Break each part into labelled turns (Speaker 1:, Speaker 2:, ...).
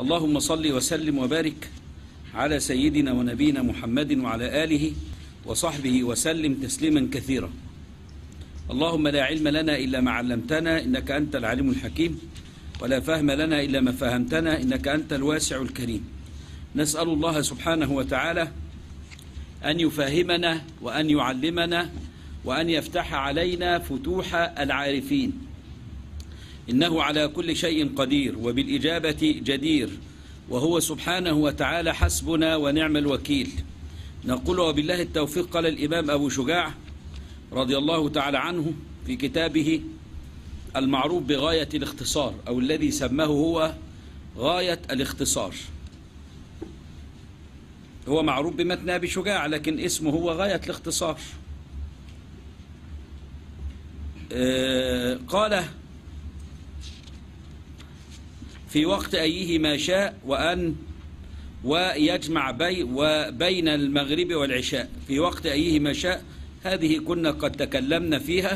Speaker 1: اللهم صل وسلم وبارك على سيدنا ونبينا محمد وعلى آله وصحبه وسلم تسليما كثيرا. اللهم لا علم لنا إلا ما علمتنا إنك أنت العليم الحكيم، ولا فهم لنا إلا ما فهمتنا إنك أنت الواسع الكريم. نسأل الله سبحانه وتعالى أن يفهمنا وأن يعلمنا وأن يفتح علينا فتوح العارفين، إنه على كل شيء قدير وبالإجابة جدير، وهو سبحانه وتعالى حسبنا ونعم الوكيل. نقول وبالله التوفيق. قال الإمام أبو شجاع رضي الله تعالى عنه في كتابه المعروف بغاية الاختصار، أو الذي سماه هو غاية الاختصار. هو معروف بمتن أبي شجاع لكن اسمه هو غاية الاختصار. قال في وقت أيه ما شاء ويجمع بين المغرب والعشاء. في وقت أيه ما شاء هذه كنا قد تكلمنا فيها،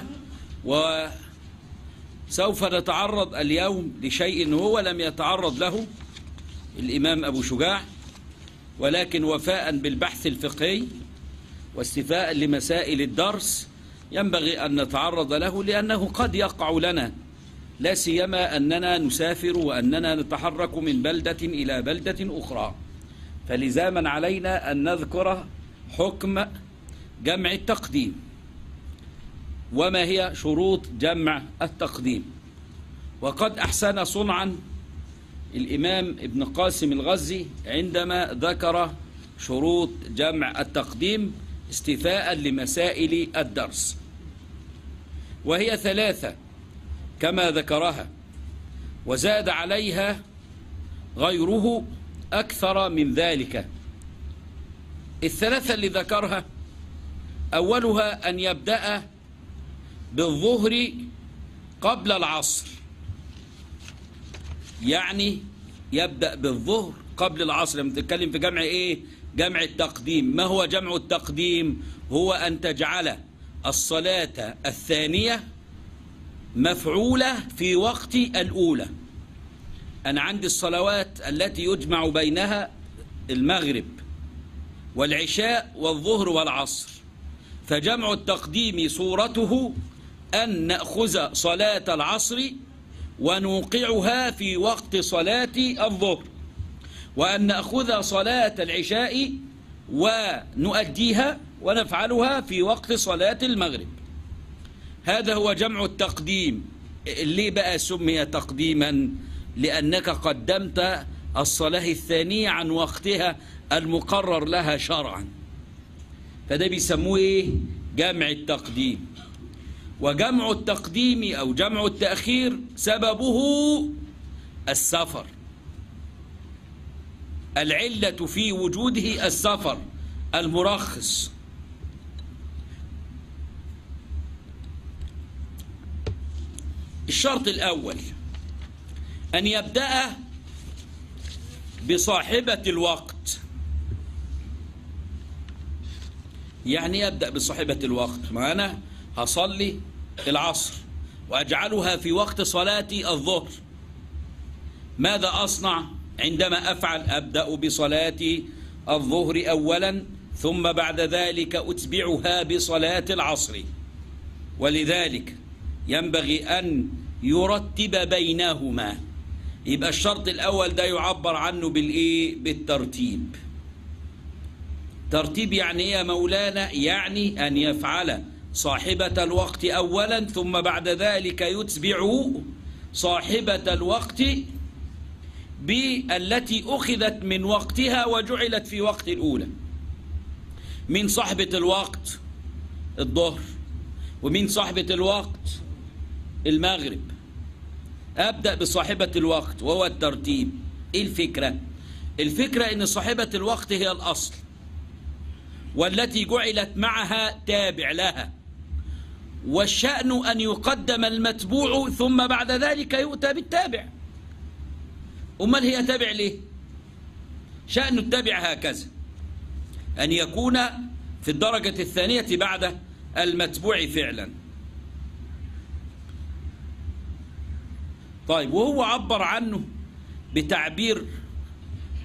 Speaker 1: وسوف نتعرض اليوم لشيء هو لم يتعرض له الإمام أبو شجاع، ولكن وفاء بالبحث الفقهي واستيفاء لمسائل الدرس ينبغي أن نتعرض له، لأنه قد يقع لنا، لا سيما أننا نسافر وأننا نتحرك من بلدة إلى بلدة أخرى، فلزاما علينا أن نذكر حكم جمع التقديم وما هي شروط جمع التقديم. وقد أحسن صنعا الإمام ابن قاسم الغزي عندما ذكر شروط جمع التقديم استيفاء لمسائل الدرس، وهي 3 كما ذكرها، وزاد عليها غيره أكثر من ذلك. ال3 اللي ذكرها أولها أن يبدأ بالظهر قبل العصر، يعني يبدأ بالظهر قبل العصر. لما تتكلم في جمع إيه؟ جمع التقديم. ما هو جمع التقديم؟ هو أن تجعل الصلاة الثانية مفعولة في وقت الأولى. أنا عندي الصلوات التي يجمع بينها المغرب والعشاء والظهر والعصر، فجمع التقديم صورته أن نأخذ صلاة العصر ونوقعها في وقت صلاة الظهر، وأن نأخذ صلاة العشاء ونؤديها ونفعلها في وقت صلاة المغرب. هذا هو جمع التقديم. ليه بقى سمي تقديما؟ لأنك قدمت الصلاة الثانية عن وقتها المقرر لها شرعا، فده بيسموه إيه؟ جمع التقديم. وجمع التقديم أو جمع التأخير سببه السفر، العلة في وجوده السفر المرخص. الشرط الأول أن يبدأ بصاحبة الوقت. يعني يبدأ بصاحبة الوقت، ما أنا هصلي العصر وأجعلها في وقت صلاة الظهر، ماذا أصنع عندما أفعل؟ أبدأ بصلاة الظهر أولا، ثم بعد ذلك أتبعها بصلاة العصر. ولذلك ينبغي أن يرتب بينهما. يبقى الشرط الأول ده يعبر عنه بالإيه؟ بالترتيب. ترتيب يعني إيه يا مولانا؟ يعني أن يفعل صاحبة الوقت أولا، ثم بعد ذلك يتبع صاحبة الوقت بالتي أخذت من وقتها وجعلت في وقت الأولى. من صاحبة الوقت الظهر، ومن صاحبة الوقت المغرب. أبدأ بصاحبة الوقت وهو الترتيب. إيه الفكرة؟ الفكرة إن صاحبة الوقت هي الأصل، والتي جعلت معها تابع لها، والشأن أن يقدم المتبوع ثم بعد ذلك يؤتى بالتابع. أمال هي تابع ليه؟ شأن التابع هكذا، أن يكون في الدرجة الثانية بعد المتبوع فعلا. طيب، وهو عبر عنه بتعبير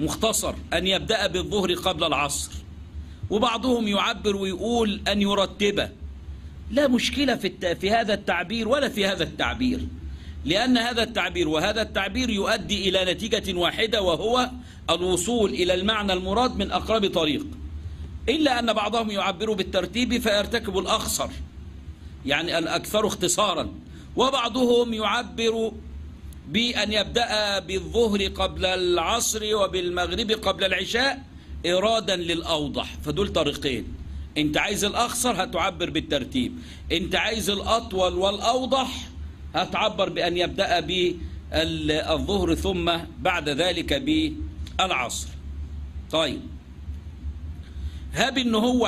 Speaker 1: مختصر أن يبدأ بالظهر قبل العصر، وبعضهم يعبر ويقول أن يرتبه. لا مشكلة في هذا التعبير ولا في هذا التعبير، لأن هذا التعبير وهذا التعبير يؤدي إلى نتيجة واحدة، وهو الوصول إلى المعنى المراد من أقرب طريق، إلا أن بعضهم يعبر بالترتيب فيرتكب الأخصر، يعني الأكثر اختصارا، وبعضهم يعبر بأن يبدأ بالظهر قبل العصر وبالمغرب قبل العشاء إرادا للأوضح. فدول طريقين، أنت عايز الأخصر هتعبر بالترتيب، أنت عايز الأطول والأوضح هتعبر بأن يبدأ بالظهر ثم بعد ذلك بالعصر. طيب هاب إنه هو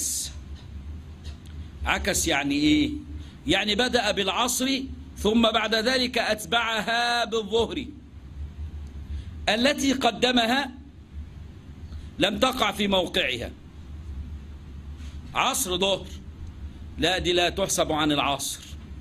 Speaker 1: عكس يعني إيه؟ يعني بدأ بالعصر ثم بعد ذلك أتبعها بالظهر، التي قدمها لم تقع في موقعها. عصر ظهر، لا دي لا تحسب عن العصر.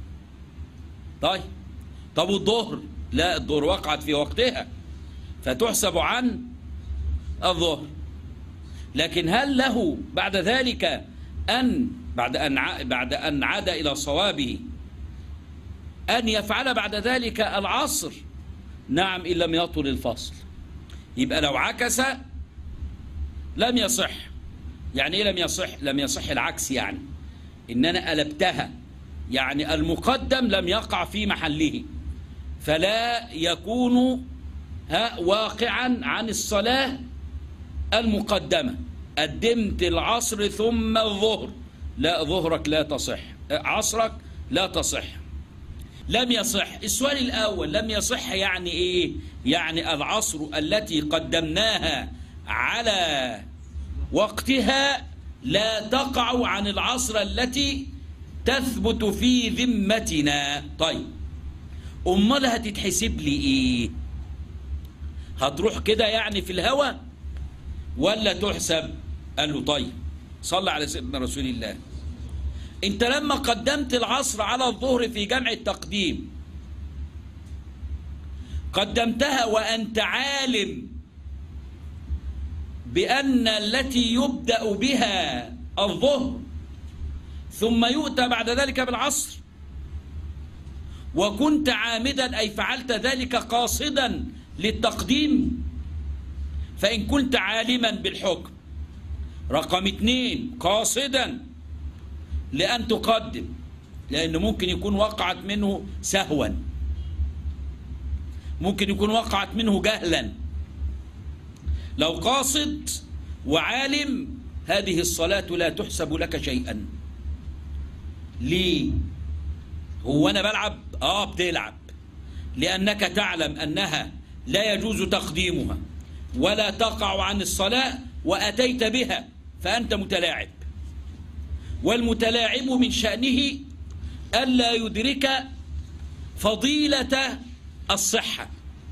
Speaker 1: طب والظهر؟ لا الظهر وقعت في وقتها فتحسب عن الظهر. لكن هل له بعد ذلك بعد أن عاد إلى صوابه أن يفعل بعد ذلك العصر؟ نعم، إن لم يطل الفصل. يبقى لو عكس لم يصح. يعني إيه لم يصح؟ لم يصح العكس، يعني إن أنا قلبتها، يعني المقدم لم يقع في محله، فلا يكون واقعا عن الصلاة المقدمة. قدمت العصر ثم الظهر، لا ظهرك لا تصح، عصرك لا تصح. لم يصح. السؤال الأول، لم يصح يعني إيه؟ يعني العصر التي قدمناها على وقتها لا تقع عن العصر التي تثبت في ذمتنا. طيب أمال هتتحسب لي إيه؟ هتروح كده يعني في الهوى ولا تحسب؟ قال له طيب صلى على سيدنا رسول الله، انت لما قدمت العصر على الظهر في جمع التقديم قدمتها وأنت عالم بأن التي يبدأ بها الظهر ثم يؤتى بعد ذلك بالعصر، وكنت عامدا أي فعلت ذلك قاصدا للتقديم. فإن كنت عالما بالحكم، رقم 2 قاصدا لأن تقدم، لأنه ممكن يكون وقعت منه سهوا، ممكن يكون وقعت منه جهلا. لو قاصد وعالم هذه الصلاة لا تحسب لك شيئا. ليه؟ هو أنا بلعب؟ بتلعب، لأنك تعلم أنها لا يجوز تقديمها ولا تقع عن الصلاة وأتيت بها، فأنت متلاعب. والمتلاعب من شأنه ألا يدرك فضيلة الصحة.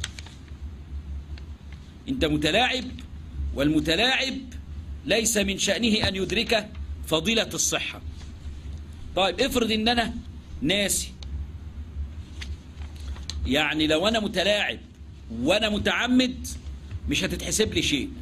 Speaker 1: أنت متلاعب، والمتلاعب ليس من شأنه أن يدرك فضيلة الصحة. طيب افرض أن أنا ناسي، يعني لو أنا متلاعب وأنا متعمد مش هتتحسب لي شيء،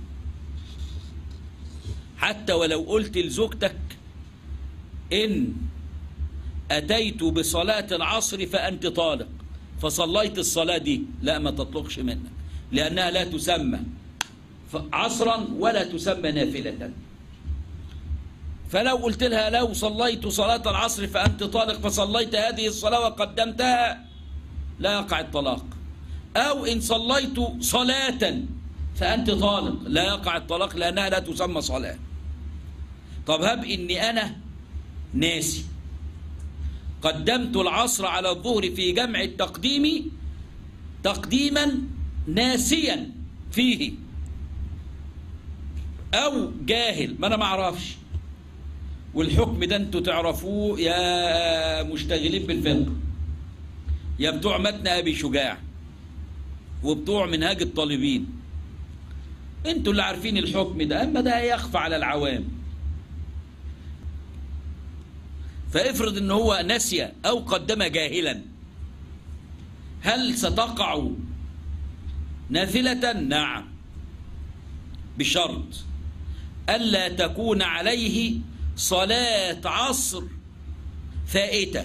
Speaker 1: حتى ولو قلت لزوجتك إن أتيت بصلاة العصر فأنت طالق، فصليت الصلاة دي، لا ما تطلقش منك، لأنها لا تسمى عصرا ولا تسمى نافلة. فلو قلت لها لو صليت صلاة العصر فأنت طالق فصليت هذه الصلاة وقدمتها لا يقع الطلاق. أو إن صليت صلاة فأنت طالق لا يقع الطلاق، لأنها لا تسمى صلاة. طب هب إني أنا ناسي، قدمت العصر على الظهر في جمع التقديم تقديما ناسيا فيه، أو جاهل، ما أنا ما أعرفش. والحكم ده أنتوا تعرفوه يا مشتغلين بالفقه، يا بتوع متن أبي شجاع وبتوع منهاج الطالبين، أنتوا اللي عارفين الحكم ده، أما ده يخفى على العوام. فافرض ان هو نسي او قدم جاهلا، هل ستقع نافلة؟ نعم. بشرط ألا تكون عليه صلاة عصر فائتة.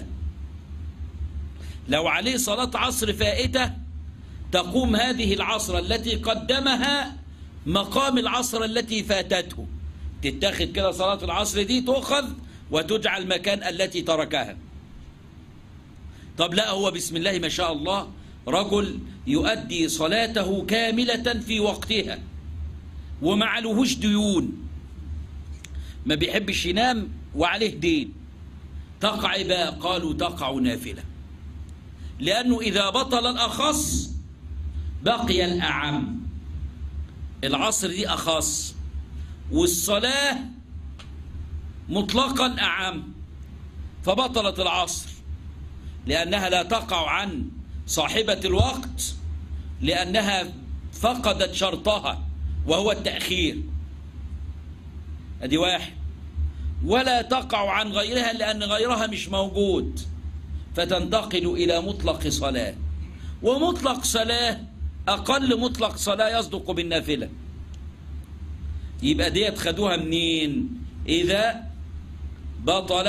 Speaker 1: لو عليه صلاة عصر فائتة تقوم هذه العصر التي قدمها مقام العصر التي فاتته، تتاخد كده صلاة العصر دي تؤخذ وتجعل مكان التي تركها. طب لا، هو بسم الله ما شاء الله رجل يؤدي صلاته كاملة في وقتها وما عليهوش ديون، ما بيحبش ينام وعليه دين، تقع بقى؟ قالوا تقع نافلة، لأنه إذا بطل الأخص بقي الأعم. العصر دي أخص والصلاة مطلقا أعم، فبطلت العصر لأنها لا تقع عن صاحبة الوقت، لأنها فقدت شرطها وهو التأخير، أدي واحد. ولا تقع عن غيرها لأن غيرها مش موجود، فتنتقل إلى مطلق صلاة، ومطلق صلاة أقل مطلق صلاة يصدق بالنافلة. يبقى ديت خدوها منين؟ إذا بطل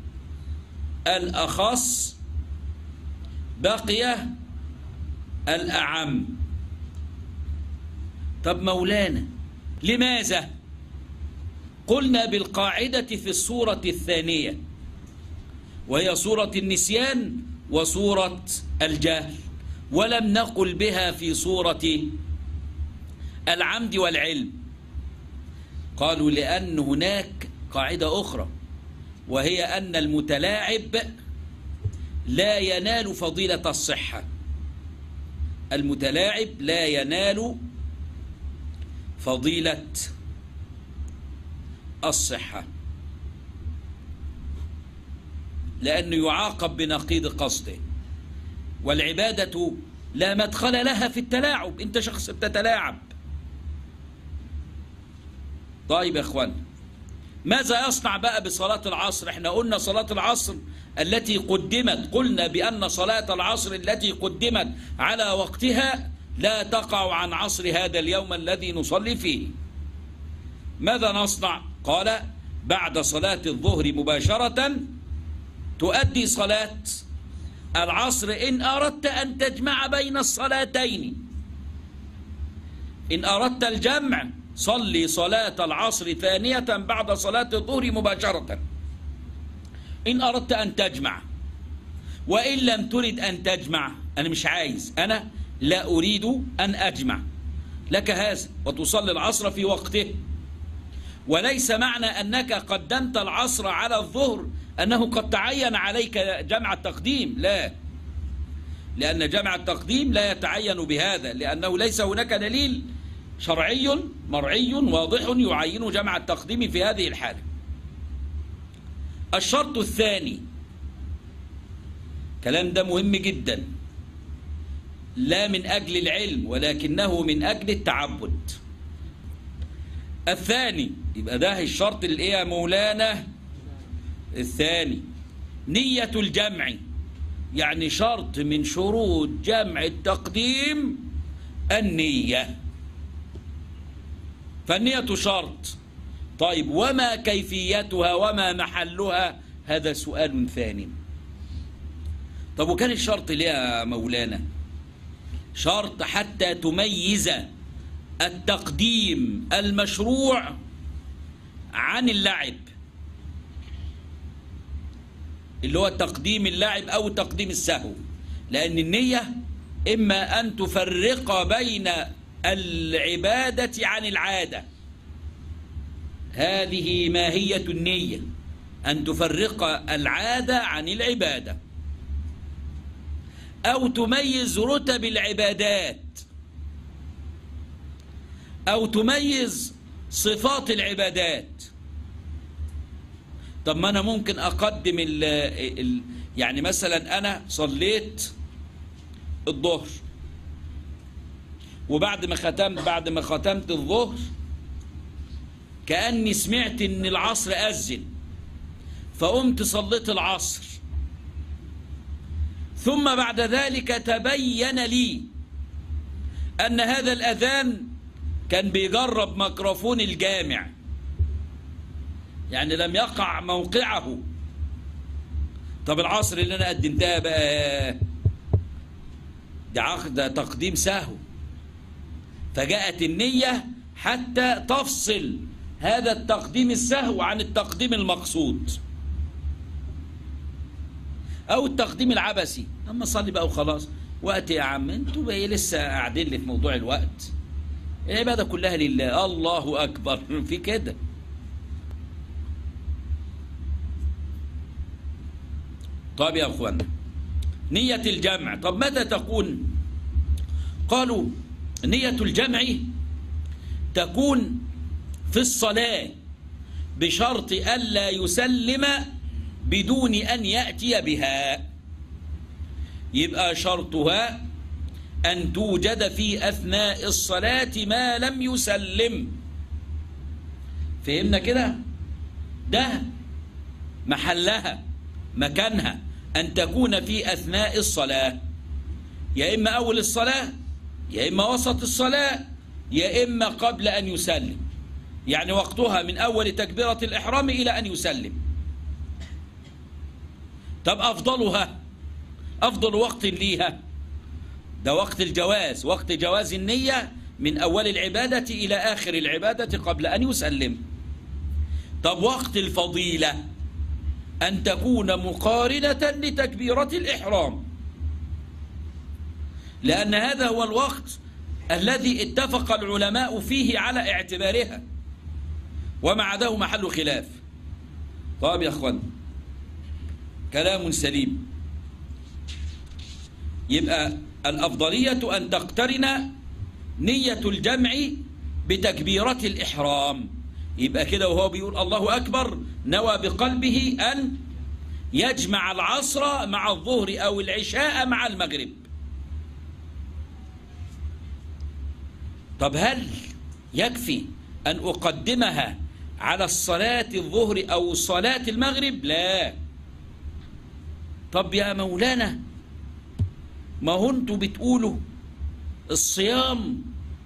Speaker 1: الأخص بقي الأعم. طب مولانا لماذا؟ قلنا بالقاعدة في الصورة الثانية، وهي صورة النسيان وصورة الجهل، ولم نقل بها في صورة العمد والعلم. قالوا لأن هناك قاعدة أخرى، وهي أن المتلاعب لا ينال فضيلة الصحة. المتلاعب لا ينال فضيلة الصحة، لأنه يعاقب بنقيض قصده. والعبادة لا مدخل لها في التلاعب، أنت شخص بتتلاعب. طيب يا أخوان، ماذا يصنع بقى بصلاة العصر؟ احنا قلنا صلاة العصر التي قدمت، قلنا بأن صلاة العصر التي قدمت على وقتها لا تقع عن عصر هذا اليوم الذي نصلي فيه. ماذا نصنع؟ قال بعد صلاة الظهر مباشرة تؤدي صلاة العصر إن أردت أن تجمع بين الصلاتين. إن أردت الجمع صلي صلاة العصر ثانية بعد صلاة الظهر مباشرة إن أردت أن تجمع. وإن لم ترد أن تجمع، أنا مش عايز، أنا لا أريد أن أجمع، لك هذا وتصلي العصر في وقته. وليس معنى أنك قدمت العصر على الظهر أنه قد تعين عليك جمع التقديم، لا، لأن جمع التقديم لا يتعين بهذا، لأنه ليس هناك دليل شرعي مرعي واضح يعين جمع التقديم في هذه الحالة. الشرط الثاني، كلام ده مهم جدا، لا من أجل العلم ولكنه من أجل التعبد. الثاني، يبقى ده الشرط اللي ايه يا مولانا؟ الثاني نية الجمع، يعني شرط من شروط جمع التقديم النية، فالنية شرط. طيب وما كيفيتها وما محلها؟ هذا سؤال ثاني. طب وكان الشرط ليه يا مولانا؟ شرط حتى تميز التقديم المشروع عن اللعب، اللي هو تقديم اللعب أو تقديم السهو، لأن النية إما أن تفرق بين العبادة عن العادة، هذه ماهية النية، أن تفرق العادة عن العبادة، أو تميز رتب العبادات، أو تميز صفات العبادات. طب ما أنا ممكن أقدم يعني مثلا أنا صليت الظهر، وبعد ما ختمت الظهر كأني سمعت إن العصر أذن، فقمت صليت العصر، ثم بعد ذلك تبين لي أن هذا الأذان كان بيجرب ميكروفون الجامع، يعني لم يقع موقعه. طب العصر اللي انا قدمتها بقى دي عقد تقديم سهو، فجاءت النية حتى تفصل هذا التقديم السهو عن التقديم المقصود او التقديم العبثي. اما صلي بقى وخلاص، وقت يا عم، انتوا بقى لسه قاعدين لي في موضوع الوقت، العبادة كلها لله، الله اكبر في كده. طيب يا اخوانا، نية الجمع، طب متى تكون؟ قالوا نية الجمع تكون في الصلاة بشرط ألا يسلم بدون أن يأتي بها. يبقى شرطها أن توجد في أثناء الصلاة ما لم يسلم. فهمنا كده؟ ده محلها، مكانها أن تكون في أثناء الصلاة، يا إما أول الصلاة، يا إما وسط الصلاة، يا إما قبل أن يسلم. يعني وقتها من أول تكبيرة الإحرام إلى أن يسلم. طب أفضلها، أفضل وقت ليها ده وقت الجواز، وقت جواز النية من أول العبادة إلى آخر العبادة قبل أن يسلم. طب وقت الفضيلة أن تكون مقارنة لتكبيرة الإحرام، لأن هذا هو الوقت الذي اتفق العلماء فيه على اعتبارها، وما عداه محل خلاف. طيب يا أخوان، كلام سليم. يبقى الأفضلية أن تقترن نية الجمع بتكبيرة الإحرام. يبقى كده وهو بيقول الله أكبر نوى بقلبه أن يجمع العصر مع الظهر أو العشاء مع المغرب. طب هل يكفي أن أقدمها على الصلاة الظهر أو صلاة المغرب؟ لا. طب يا مولانا، ما هو انتوا بتقولوا الصيام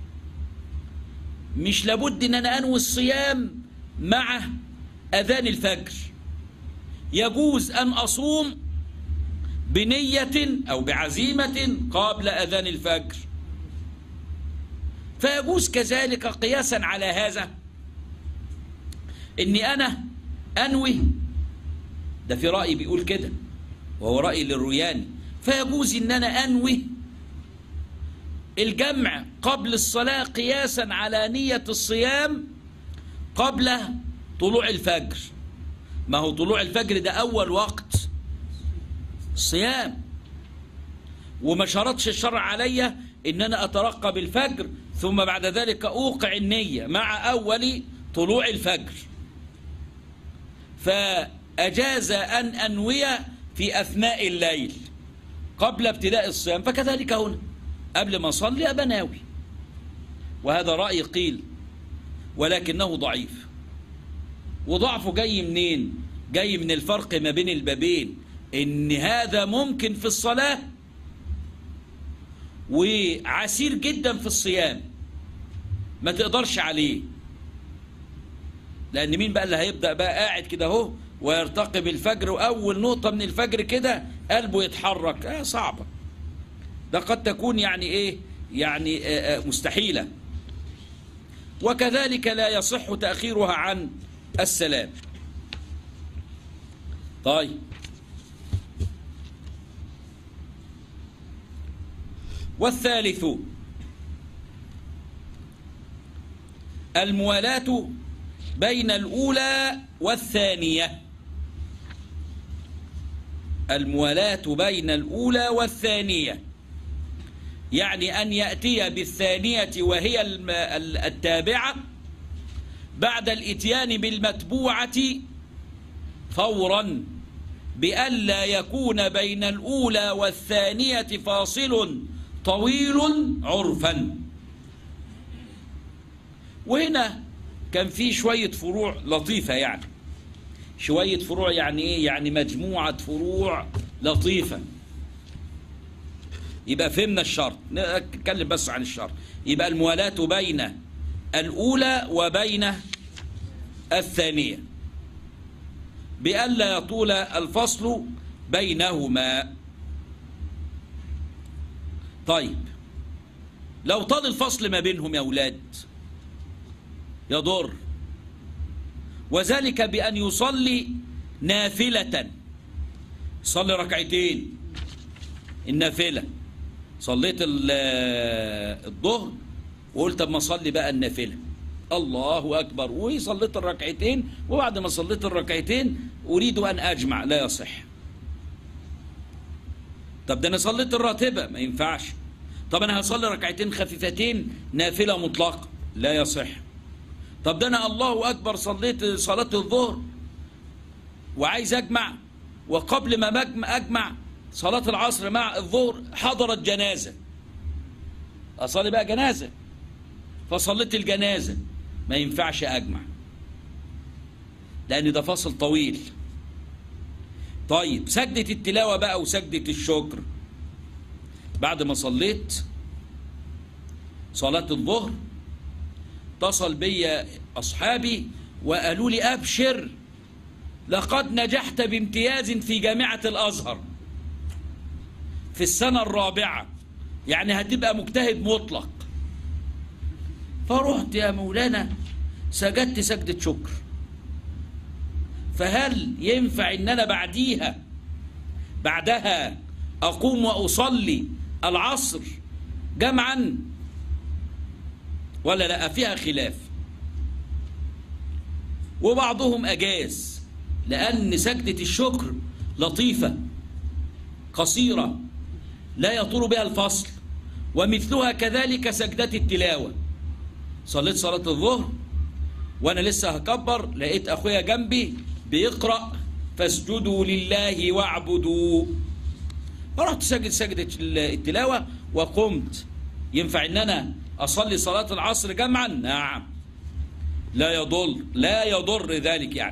Speaker 1: مش لابد ان انا انوي الصيام مع اذان الفجر، يجوز ان اصوم بنية او بعزيمة قبل اذان الفجر، فيجوز كذلك قياسا على هذا اني انا انوي، ده في رأي بيقول كده وهو رأي للروياني، فيجوز ان انا انوي الجمع قبل الصلاة قياسا على نية الصيام قبل طلوع الفجر. ما هو طلوع الفجر ده اول وقت الصيام، وما شرطش الشرع عليا ان انا اترقب الفجر ثم بعد ذلك اوقع النية مع اول طلوع الفجر، فاجاز ان انوي في اثناء الليل قبل ابتداء الصيام، فكذلك هنا قبل ما أصلي أبقى ناوي. وهذا رأي قيل ولكنه ضعيف. وضعفه جاي منين؟ جاي من الفرق ما بين البابين، إن هذا ممكن في الصلاة وعسير جدا في الصيام، ما تقدرش عليه. لأن مين بقى اللي هيبدأ بقى قاعد كده اهو ويرتقب الفجر وأول نقطة من الفجر كده قلبه يتحرك؟ صعبة. ده قد تكون يعني إيه؟ يعني مستحيلة. وكذلك لا يصح تأخيرها عن السلام. طيب، والثالث الموالاة بين الأولى والثانية. الموالاة بين الأولى والثانية يعني أن يأتي بالثانية وهي التابعة بعد الإتيان بالمتبوعة فورا، بألا يكون بين الأولى والثانية فاصل طويل عرفا. وهنا كان في شوية فروع لطيفة، يعني شوية فروع يعني إيه؟ يعني مجموعة فروع لطيفة. يبقى فهمنا الشرط، نتكلم بس عن الشرط. يبقى الموالاة بين الأولى وبين الثانية بألا يطول الفصل بينهما. طيب لو طال الفصل ما بينهم يا أولاد يضر، وذلك بأن يصلي نافلة، يصلي ركعتين النافلة. صليت الظهر وقلت طب ما اصلي بقى النافلة، الله أكبر، وصليت الركعتين، وبعد ما صليت الركعتين أريد أن أجمع، لا يصح. طب ده أنا صليت الراتبة، ما ينفعش. طب أنا هصلي ركعتين خفيفتين نافلة مطلقة، لا يصح. طب ده أنا الله أكبر صليت صلاة الظهر وعايز أجمع، وقبل ما أجمع صلاة العصر مع الظهر حضرت جنازة، أصلي بقى جنازة، فصليت الجنازة، ما ينفعش أجمع لأن ده فاصل طويل. طيب سجدة التلاوة بقى وسجدة الشكر، بعد ما صليت صلاة الظهر اتصل بي أصحابي وقالوا لي أبشر لقد نجحت بامتياز في جامعة الأزهر في السنة الرابعة، يعني هتبقى مجتهد مطلق. فرحت يا مولانا سجدت سجدة شكر، فهل ينفع ان انا بعدها اقوم واصلي العصر جمعا ولا لا؟ فيها خلاف، وبعضهم اجاز لان سجدة الشكر لطيفة قصيرة لا يطول بها الفصل، ومثلها كذلك سجدة التلاوة. صليت صلاة الظهر وانا لسه هكبر، لقيت اخويا جنبي بيقرأ فاسجدوا لله واعبدوا، فرحت سجد سجدة التلاوة وقمت. ينفع ان انا اصلي صلاة العصر جمعا؟ نعم، لا يضر ذلك يعني.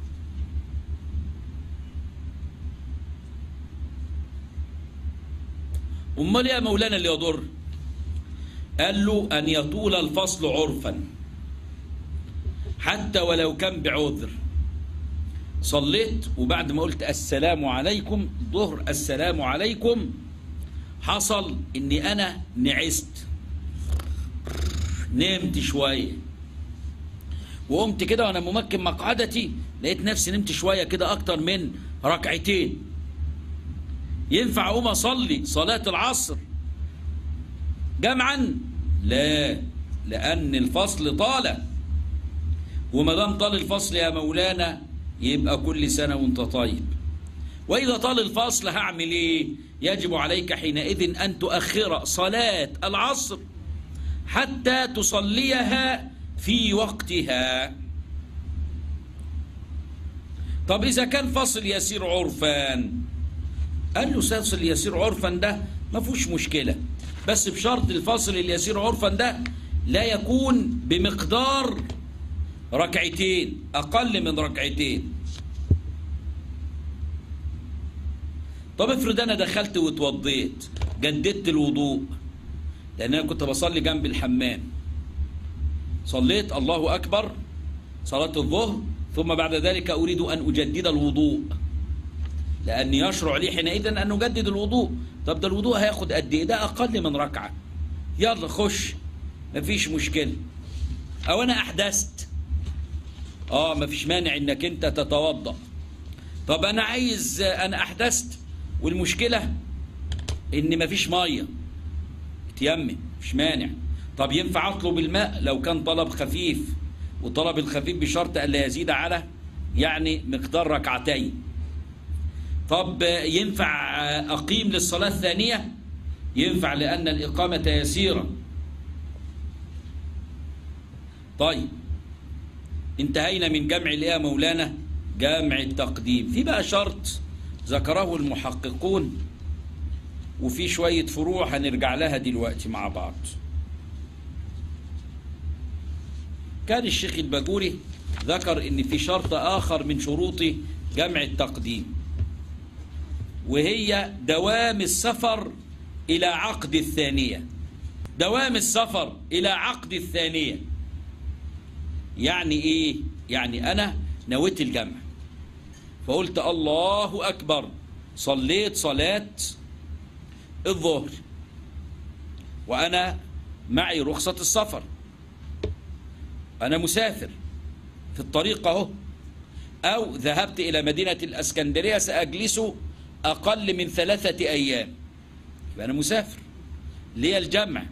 Speaker 1: امال يا مولانا اللي يضر؟ قال له أن يطول الفصل عرفا حتى ولو كان بعذر. صليت وبعد ما قلت السلام عليكم ظهر السلام عليكم، حصل إني أنا نعست، نمت شوية، وقمت كده وأنا ممكن مقعدتي لقيت نفسي نمت شوية كده أكتر من ركعتين. ينفع أقوم أصلي صلاة العصر جمعا؟ لا، لأن الفصل طال، وما دام طال الفصل يا مولانا يبقى كل سنة وانت طيب. وإذا طال الفصل هعمل إيه؟ يجب عليك حينئذ أن تؤخر صلاة العصر حتى تصليها في وقتها. طب إذا كان فصل يسير عرفان، قال له فصل يسير عرفا ده ما فيهوش مشكلة، بس بشرط الفصل اليسير عرفا ده لا يكون بمقدار ركعتين، أقل من ركعتين. طب افرض أنا دخلت واتوضيت، جددت الوضوء، لأن أنا كنت بصلي جنب الحمام، صليت الله أكبر صلاة الظهر، ثم بعد ذلك أريد أن أجدد الوضوء، لأن يشرع لي حينئذ أن نجدد الوضوء. طب ده الوضوء هياخد قد إيه؟ ده أقل من ركعة، يلا خش مفيش مشكلة. أو أنا أحدثت، مفيش مانع إنك أنت تتوضأ. طب أنا عايز، أنا أحدثت والمشكلة إن مفيش مية، اتيمم مفيش مانع. طب ينفع أطلب الماء لو كان طلب خفيف، وطلب الخفيف بشرط ألا يزيد على يعني مقدار ركعتين. طب ينفع أقيم للصلاة الثانية؟ ينفع لأن الإقامة يسيرة. طيب انتهينا من جمع الايه يا مولانا؟ جمع التقديم. في بقى شرط ذكره المحققون وفي شوية فروع هنرجع لها دلوقتي مع بعض. كان الشيخ الباجوري ذكر ان في شرط آخر من شروط جمع التقديم، وهي دوام السفر إلى عقد الثانية. دوام السفر إلى عقد الثانية يعني إيه؟ يعني أنا نويت الجمع، فقلت الله أكبر، صليت صلاة الظهر وأنا معي رخصة السفر، أنا مسافر في الطريق أهو، أو ذهبت إلى مدينة الإسكندرية سأجلس أقل من 3 أيام، فأنا مسافر لي الجمع.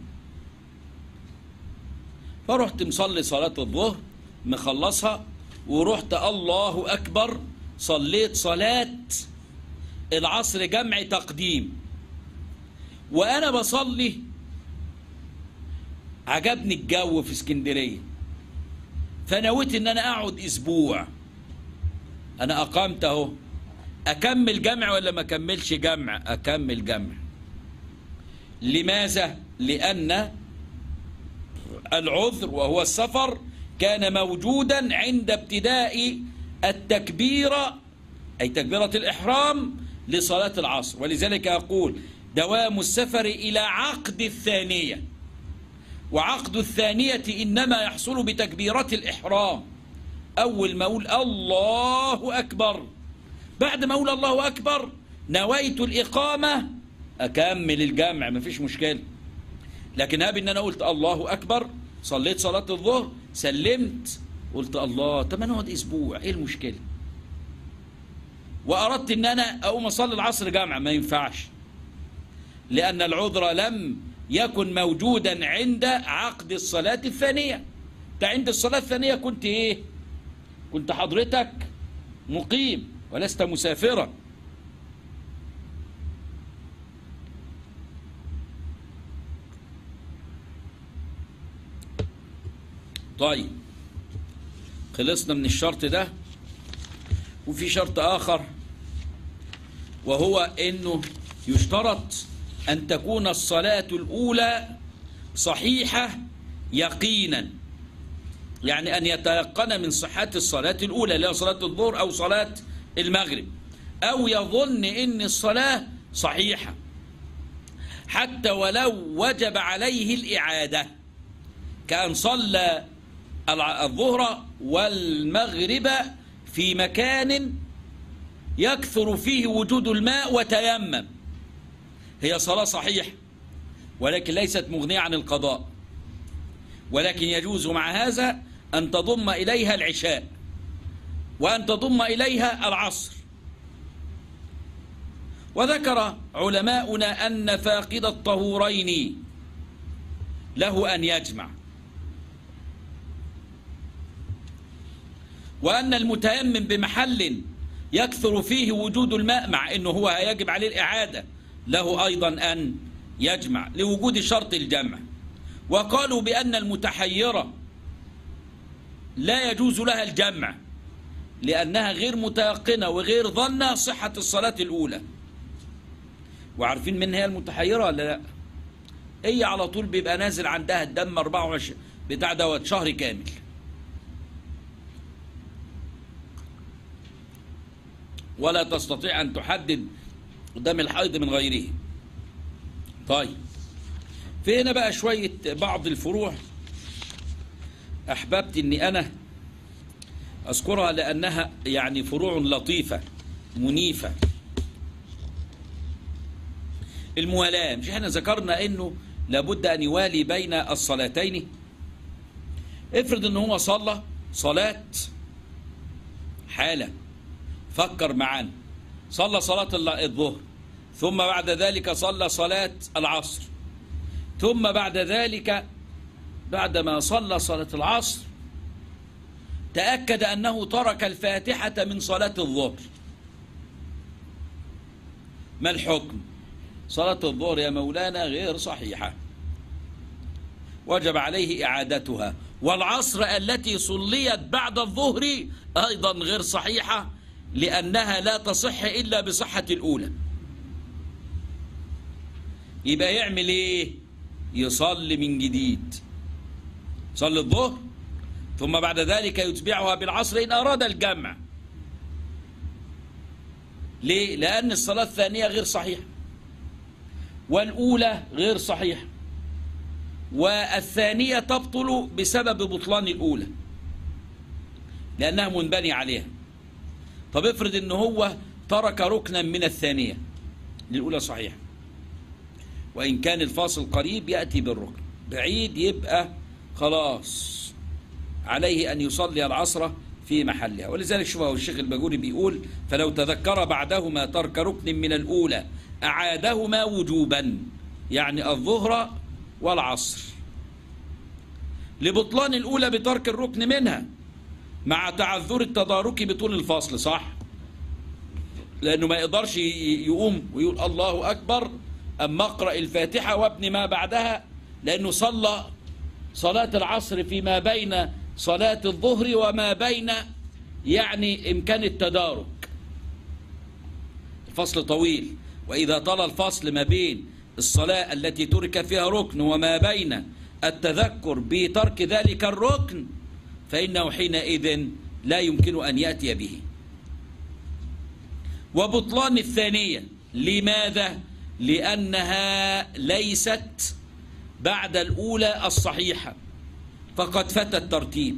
Speaker 1: فرحت مصلي صلاة الظهر مخلصها، ورحت الله أكبر صليت صلاة العصر جمع تقديم. وأنا بصلي عجبني الجو في اسكندرية، فنويت إن أنا أقعد أسبوع. أنا أقامت أهو، أكمل جمع ولا ما أكملش جمع؟ أكمل جمع. لماذا؟ لأن العذر وهو السفر كان موجودا عند ابتداء التكبيرة، أي تكبيرة الإحرام لصلاة العصر، ولذلك أقول دوام السفر إلى عقد الثانية، وعقد الثانية إنما يحصل بتكبيرة الإحرام. أول ما أقول الله أكبر، بعد ما أقول الله أكبر نويت الإقامة، أكمل الجمع مفيش مشكلة. لكن هاب إن أنا قلت الله أكبر، صليت صلاة الظهر، سلمت، قلت الله، طب أنا أقعد أسبوع، إيه المشكلة؟ وأردت إن أنا أقوم أصلي العصر جمع، ما ينفعش، لأن العذر لم يكن موجودا عند عقد الصلاة الثانية. أنت عند الصلاة الثانية كنت إيه؟ كنت حضرتك مقيم ولست مسافرا. طيب، خلصنا من الشرط ده. وفي شرط آخر، وهو إنه يشترط أن تكون الصلاة الأولى صحيحة يقينا، يعني أن يتيقن من صحة الصلاة الأولى اللي هي صلاة الظهر أو صلاة المغرب، أو يظن إن الصلاة صحيحة حتى ولو وجب عليه الإعادة، كأن صلى الظهر والمغرب في مكان يكثر فيه وجود الماء وتيمم، هي صلاة صحيحة ولكن ليست مغنية عن القضاء، ولكن يجوز مع هذا أن تضم إليها العشاء وأن تضم إليها العصر. وذكر علماؤنا أن فاقد الطهورين له أن يجمع، وأن المتيمم بمحل يكثر فيه وجود الماء مع أنه هو يجب عليه الإعادة له أيضا أن يجمع لوجود شرط الجمع. وقالوا بأن المتحيرة لا يجوز لها الجمع لأنها غير متيقنة وغير ظنة صحة الصلاة الأولى. وعارفين من هي المتحيرة ولا لا؟ هي على طول بيبقى نازل عندها الدم 24 بتاع دوت شهر كامل، ولا تستطيع أن تحدد دم الحيض من غيره. طيب، في هنا بقى شوية بعض الفروع أحببت أني أنا أذكرها لأنها يعني فروع لطيفة منيفة. الموالاة، مش احنا ذكرنا أنه لابد أن يوالي بين الصلاتين؟ افرض أنه هو صلى صلاة حالة، فكر معانا، صلى صلاة الظهر، ثم بعد ذلك صلى صلاة العصر، ثم بعد ذلك بعدما صلى صلاة العصر تأكد أنه ترك الفاتحة من صلاة الظهر. ما الحكم؟ صلاة الظهر يا مولانا غير صحيحة، وجب عليه إعادتها. والعصر التي صليت بعد الظهر أيضا غير صحيحة لأنها لا تصح إلا بصحة الأولى. يبقى يعمل إيه؟ يصلي من جديد، صلي الظهر ثم بعد ذلك يتبعها بالعصر إن أراد الجمع. ليه؟ لأن الصلاة الثانية غير صحيحة والأولى غير صحيحة، والثانية تبطل بسبب بطلان الأولى. لأنها منبني عليها. طب افرض ان هو ترك ركنا من الثانية، للأولى صحيح، وإن كان الفاصل قريب يأتي بالركن، بعيد يبقى خلاص عليه أن يصلي العصر في محلها. ولذلك شوفوا الشيخ الباجوري بيقول: فلو تذكر بعدهما ترك ركن من الأولى أعادهما وجوبا، يعني الظهر والعصر، لبطلان الأولى بترك الركن منها مع تعذر التدارك بطول الفصل. صح، لأنه ما يقدرش يقوم ويقول الله أكبر أما أقرأ الفاتحة وابني ما بعدها، لأنه صلى صلاة العصر فيما بين صلاة الظهر وما بين يعني إمكان التدارك. الفصل طويل، وإذا طال الفصل ما بين الصلاة التي ترك فيها ركن وما بين التذكر بترك ذلك الركن فإنه حينئذ لا يمكن أن يأتي به. وبطلان الثانية، لماذا؟ لأنها ليست بعد الأولى الصحيحة، فقد فات الترتيب،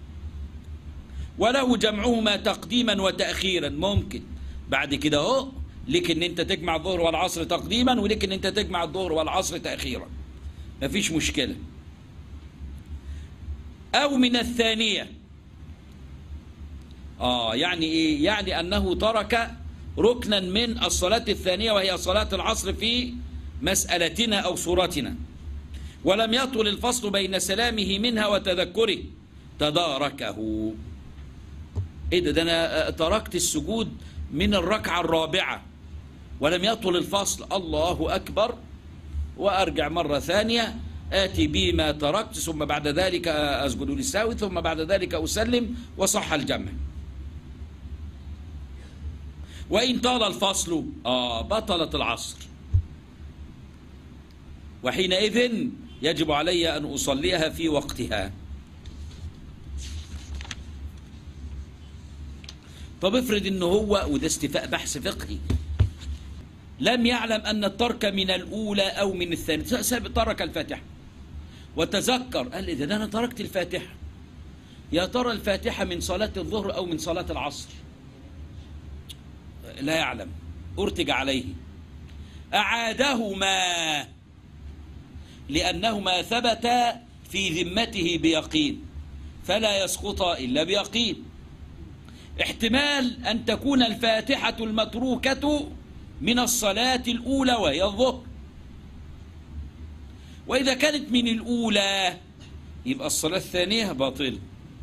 Speaker 1: وله جمعهما تقديما وتأخيرا. ممكن بعد كده اهو لك ان انت تجمع الظهر والعصر تقديما، ولك ان انت تجمع الظهر والعصر تأخيرا، مفيش مشكلة. أو من الثانية، يعني إيه؟ يعني أنه ترك ركنا من الصلاة الثانية وهي صلاة العصر في مسألتنا أو صورتنا، ولم يطول الفصل بين سلامه منها وتذكره، تداركه. إيه ده أنا تركت السجود من الركعة الرابعة ولم يطول الفصل، الله أكبر، وأرجع مرة ثانية آتي بما تركت، ثم بعد ذلك أسجد للسهو، ثم بعد ذلك أسلم، وصح الجمع. وإن طال الفصل بطلت العصر، وحينئذ يجب علي أن أصليها في وقتها. طب افرض إنه هو، وده استيفاء بحث فقهي، لم يعلم أن الترك من الأولى أو من الثانية، ترك الفاتحة وتذكر، قال إذا أنا تركت الفاتحة، يا ترى الفاتحة من صلاة الظهر أو من صلاة العصر؟ لا يعلم، أرتج عليه، أعادهما لأنهما ثبتا في ذمته بيقين، فلا يسقط إلا بيقين. احتمال أن تكون الفاتحة المتروكة من الصلاة الأولى وهي الظهر، وإذا كانت من الأولى يبقى الصلاة الثانية باطلة،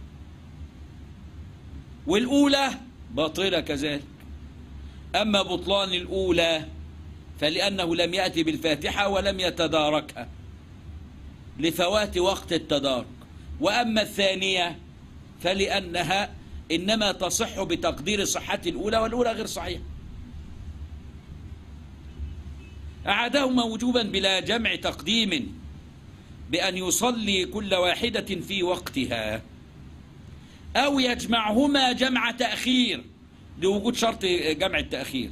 Speaker 1: والأولى باطلة كذلك. أما بطلان الأولى فلأنه لم يأتي بالفاتحة ولم يتداركها لفوات وقت التدارك، وأما الثانية فلأنها إنما تصح بتقدير صحة الأولى، والأولى غير صحيحة. أعادهما وجوبا بلا جمع تقديم، بأن يصلي كل واحدة في وقتها، أو يجمعهما جمع تأخير لوجود شرط جمع التأخير.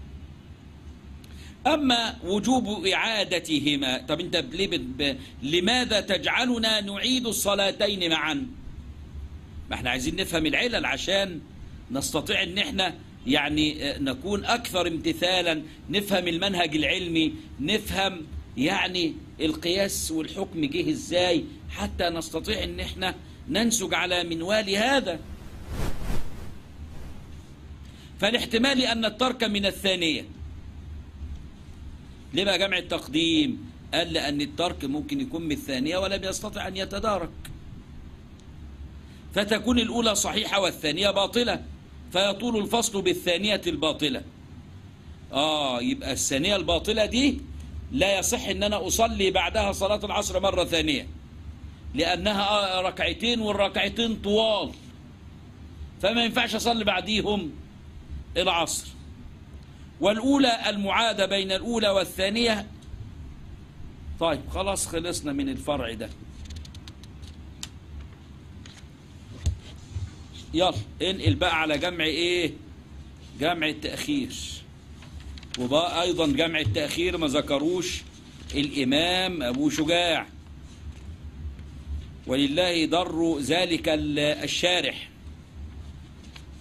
Speaker 1: أما وجوب إعادتهما، طب أنت لماذا تجعلنا نعيد الصلاتين معا؟ ما احنا عايزين نفهم العلل عشان نستطيع ان احنا يعني نكون أكثر امتثالا، نفهم المنهج العلمي، نفهم يعني القياس والحكم جه ازاي، حتى نستطيع ان احنا ننسج على منوال هذا. فالاحتمال أن الترك من الثانية. لما جمع التقديم؟ قال لأن الترك ممكن يكون من الثانية ولم يستطع أن يتدارك، فتكون الأولى صحيحة والثانية باطلة، فيطول الفصل بالثانية الباطلة. يبقى الثانية الباطلة دي لا يصح أن أنا أصلي بعدها صلاة العصر مرة ثانية، لأنها ركعتين والركعتين طوال، فما ينفعش أصلي بعديهم العصر. والأولى المعادة بين الأولى والثانية. طيب خلاص خلصنا من الفرع ده. يلا انقل بقى على جمع ايه؟ جمع التأخير. وبقى ايضا جمع التأخير ما ذكروش الامام ابو شجاع، ولله ضر ذلك الشارح.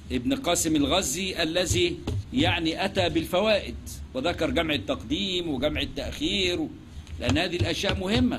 Speaker 1: ابن قاسم الغزي الذي يعني أتى بالفوائد وذكر جمع التقديم وجمع التأخير، لأن هذه الأشياء مهمة.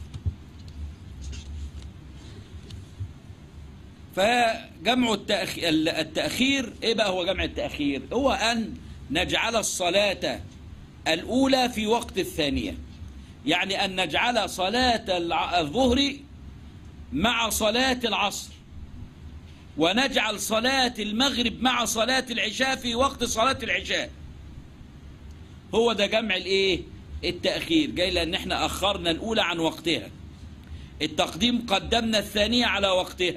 Speaker 1: فجمع التأخير إيه بقى هو جمع التأخير؟ هو أن نجعل الصلاة الأولى في وقت الثانية، يعني أن نجعل صلاة الظهر مع صلاة العصر، ونجعل صلاة المغرب مع صلاة العشاء في وقت صلاة العشاء. هو ده جمع الايه؟ التأخير، جاي لأن احنا أخرنا الأولى عن وقتها، التقديم قدمنا الثانية على وقتها.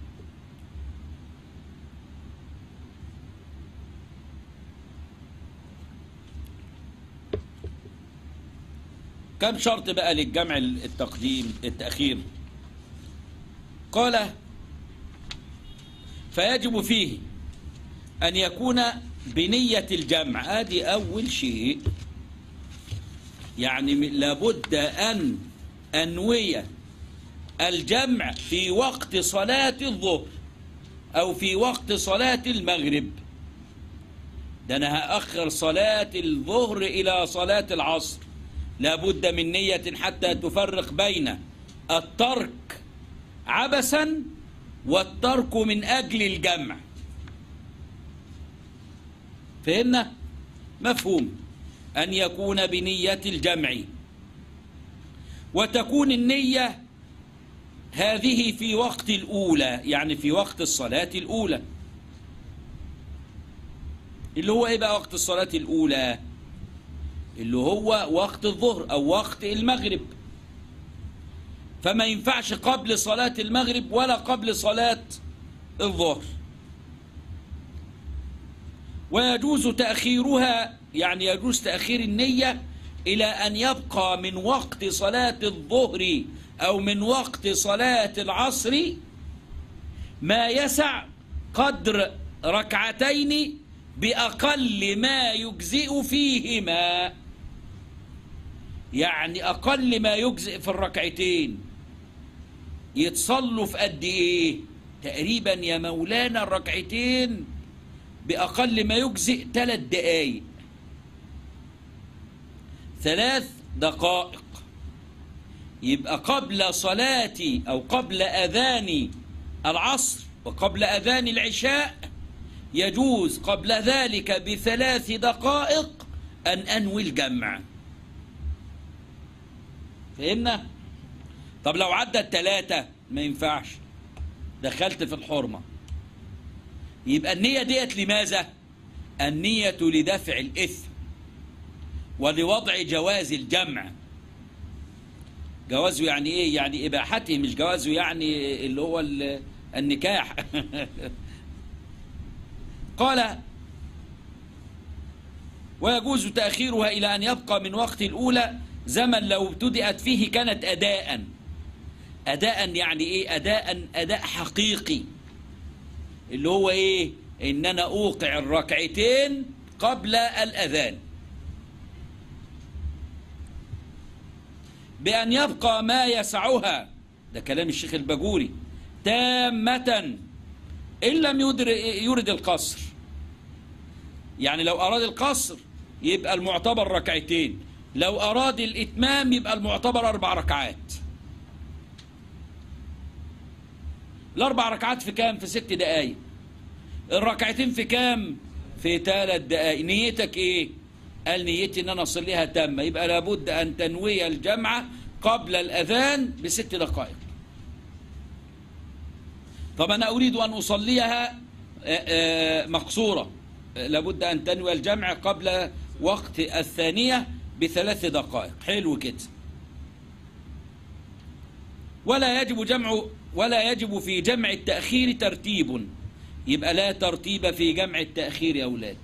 Speaker 1: كم شرط بقى للجمع التأخير؟ قال فيجب فيه أن يكون بنية الجمع. هذه أول شيء، يعني لابد أن أنوي الجمع في وقت صلاة الظهر أو في وقت صلاة المغرب. ده أنا هأخر صلاة الظهر إلى صلاة العصر، لابد من نية حتى تفرق بين الترك عبثا والترك من أجل الجمع. فهمنا؟ مفهوم. أن يكون بنية الجمع، وتكون النية هذه في وقت الأولى، يعني في وقت الصلاة الأولى. اللي هو إيه بقى وقت الصلاة الأولى؟ اللي هو وقت الظهر أو وقت المغرب. فما ينفعش قبل صلاة المغرب ولا قبل صلاة الظهر. ويجوز تأخيرها، يعني يجوز تأخير النية إلى أن يبقى من وقت صلاة الظهر أو من وقت صلاة العصر ما يسع قدر ركعتين بأقل ما يجزئ فيهما. يعني أقل ما يجزئ في الركعتين يتصلوا في قد إيه؟ تقريبا يا مولانا الركعتين بأقل ما يجزئ 3 دقايق، 3 دقائق. يبقى قبل صلاتي أو قبل أذان العصر وقبل أذان العشاء يجوز قبل ذلك ب3 دقائق أن أنوي الجمع. فهمنا؟ طب لو عدت 3 ما ينفعش، دخلت في الحرمة. يبقى النية ديت لماذا؟ النية لدفع الإثم ولوضع جواز الجمع. جوازه يعني إيه؟ يعني إباحته، مش جوازه يعني اللي هو النكاح. قال ويجوز تأخيرها إلى أن يبقى من وقت الأولى زمن لو ابتدأت فيه كانت أداء. أداء يعني إيه؟ أداء حقيقي، اللي هو إيه؟ إن أنا أوقع الركعتين قبل الأذان، بأن يبقى ما يسعها، ده كلام الشيخ الباجوري، تامة إن لم يرد القصر. يعني لو أراد القصر يبقى المعتبر ركعتين، لو أراد الإتمام يبقى المعتبر 4 ركعات. ال4 ركعات في كام؟ في 6 دقايق. الركعتين في كام؟ في 3 دقايق. نيتك إيه؟ قال نيتي إن أنا أصليها تامة، يبقى لابد أن تنوي الجمع قبل الأذان ب6 دقائق. طب أنا أريد أن أصليها مقصورة، لابد أن تنوي الجمع قبل وقت الثانية ب3 دقائق. حلو كده. ولا يجب في جمع التأخير ترتيب، يبقى لا ترتيب في جمع التأخير يا أولاد،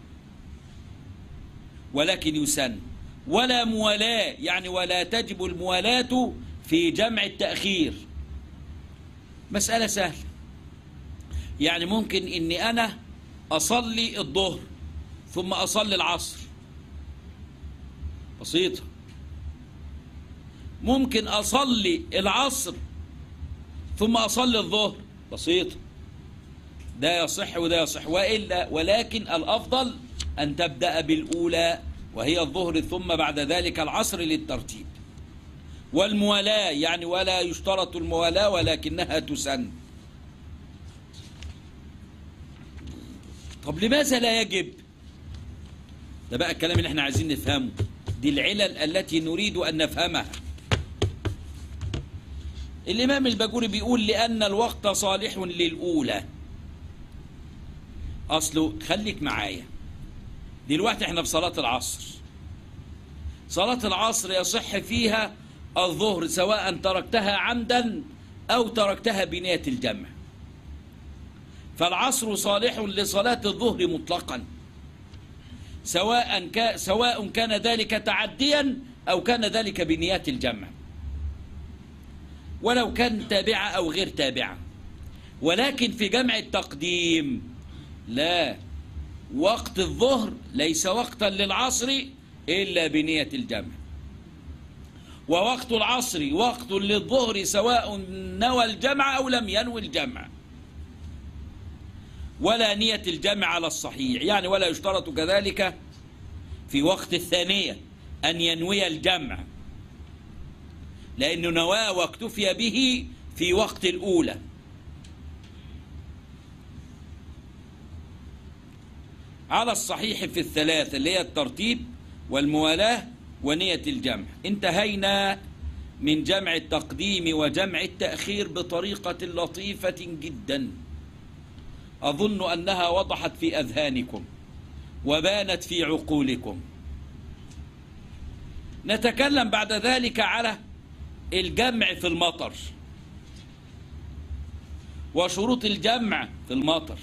Speaker 1: ولكن يسن. ولا موالاة، يعني ولا تجب الموالاة في جمع التأخير. مسألة سهلة، يعني ممكن إني أنا أصلي الظهر ثم أصلي العصر، بسيطة. ممكن أصلي العصر ثم أصلي الظهر، بسيطة. ده يصح وده يصح، وإلا ولكن الأفضل أن تبدأ بالأولى وهي الظهر، ثم بعد ذلك العصر للترتيب. والموالاة يعني ولا يشترط الموالاة ولكنها تسن. طب لماذا لا يجب؟ ده بقى الكلام اللي احنا عايزين نفهمه، دي العلل التي نريد أن نفهمها. الإمام الباجوري بيقول لأن الوقت صالح للأولى. أصله خليك معايا دلوقتي احنا في صلاة العصر. صلاة العصر يصح فيها الظهر سواء تركتها عمدا أو تركتها بنية الجمع. فالعصر صالح لصلاة الظهر مطلقا، سواء كان ذلك تعديا أو كان ذلك بنيات الجمع، ولو كان تابعة أو غير تابعة. ولكن في جمع التقديم لا، وقت الظهر ليس وقتا للعصر إلا بنية الجمع، ووقت العصر وقت للظهر سواء نوى الجمع أو لم ينوي الجمع، ولا نية الجمع على الصحيح. يعني ولا يشترط كذلك في وقت الثانية أن ينوي الجمع، لأنه نواه واكتفي به في وقت الأولى. على الصحيح في الثلاثة اللي هي الترتيب والموالاة ونية الجمع. انتهينا من جمع التقديم وجمع التأخير بطريقة لطيفة جدا أظن أنها وضحت في أذهانكم وبانت في عقولكم. نتكلم بعد ذلك على الجمع في المطر وشروط الجمع في المطر.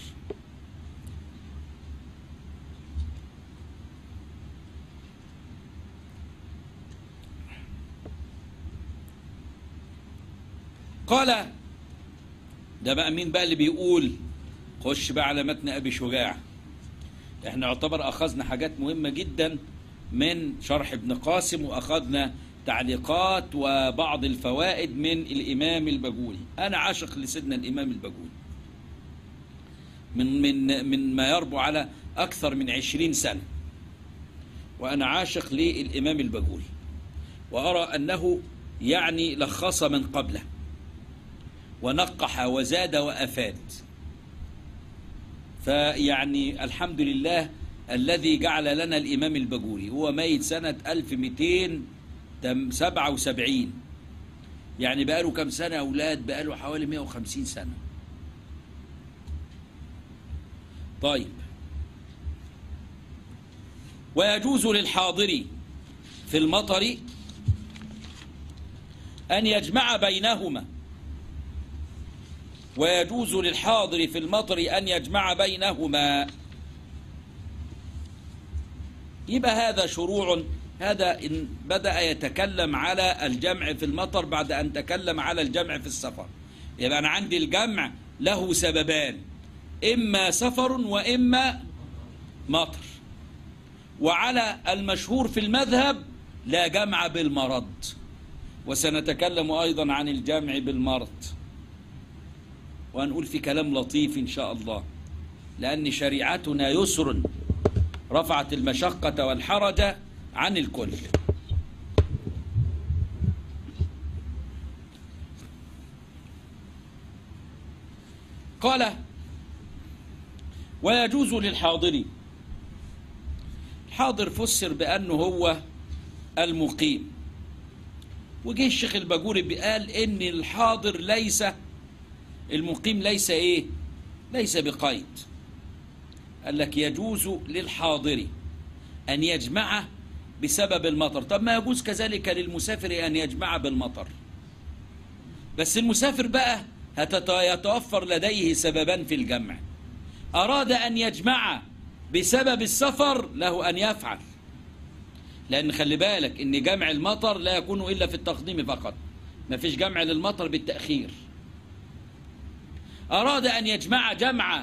Speaker 1: قال ده بقى مين بقى اللي بيقول؟ خش بقى على متن أبي شجاع. احنا يعتبر أخذنا حاجات مهمة جدا من شرح ابن قاسم، وأخذنا تعليقات وبعض الفوائد من الإمام الباجوري. أنا عاشق لسيدنا الإمام الباجوري من ما يربو على أكثر من 20 سنة، وأنا عاشق للإمام الباجوري، وأرى أنه يعني لخص من قبله ونقح وزاد وأفاد. فيعني الحمد لله الذي جعل لنا الإمام الباجوري. هو ميت سنة 1277، يعني بقاله كم سنة يا أولاد؟ بقاله حوالي 150 سنة. طيب، ويجوز للحاضر في المطر أن يجمع بينهما. ويجوز للحاضر في المطر أن يجمع بينهما. يبقى هذا شروع. هذا إن بدأ يتكلم على الجمع في المطر بعد أن تكلم على الجمع في السفر. يبقى أنا عندي الجمع له سببان، إما سفر وإما مطر. وعلى المشهور في المذهب لا جمع بالمرض، وسنتكلم أيضا عن الجمع بالمرض، وهنقول في كلام لطيف إن شاء الله، لأن شريعتنا يسر رفعت المشقة والحرج عن الكل. قال ويجوز للحاضر. الحاضر فسر بأنه هو المقيم، وجه الشيخ الباجوري قال إن الحاضر ليس المقيم، ليس إيه؟ ليس بقيد. قال لك يجوز للحاضر أن يجمع بسبب المطر. طب ما يجوز كذلك للمسافر أن يجمع بالمطر، بس المسافر بقى يتوفر لديه سببان في الجمع. أراد أن يجمع بسبب السفر له أن يفعل، لأن خلي بالك إن جمع المطر لا يكون إلا في التقديم فقط، ما فيش جمع للمطر بالتأخير. أراد أن يجمع جمع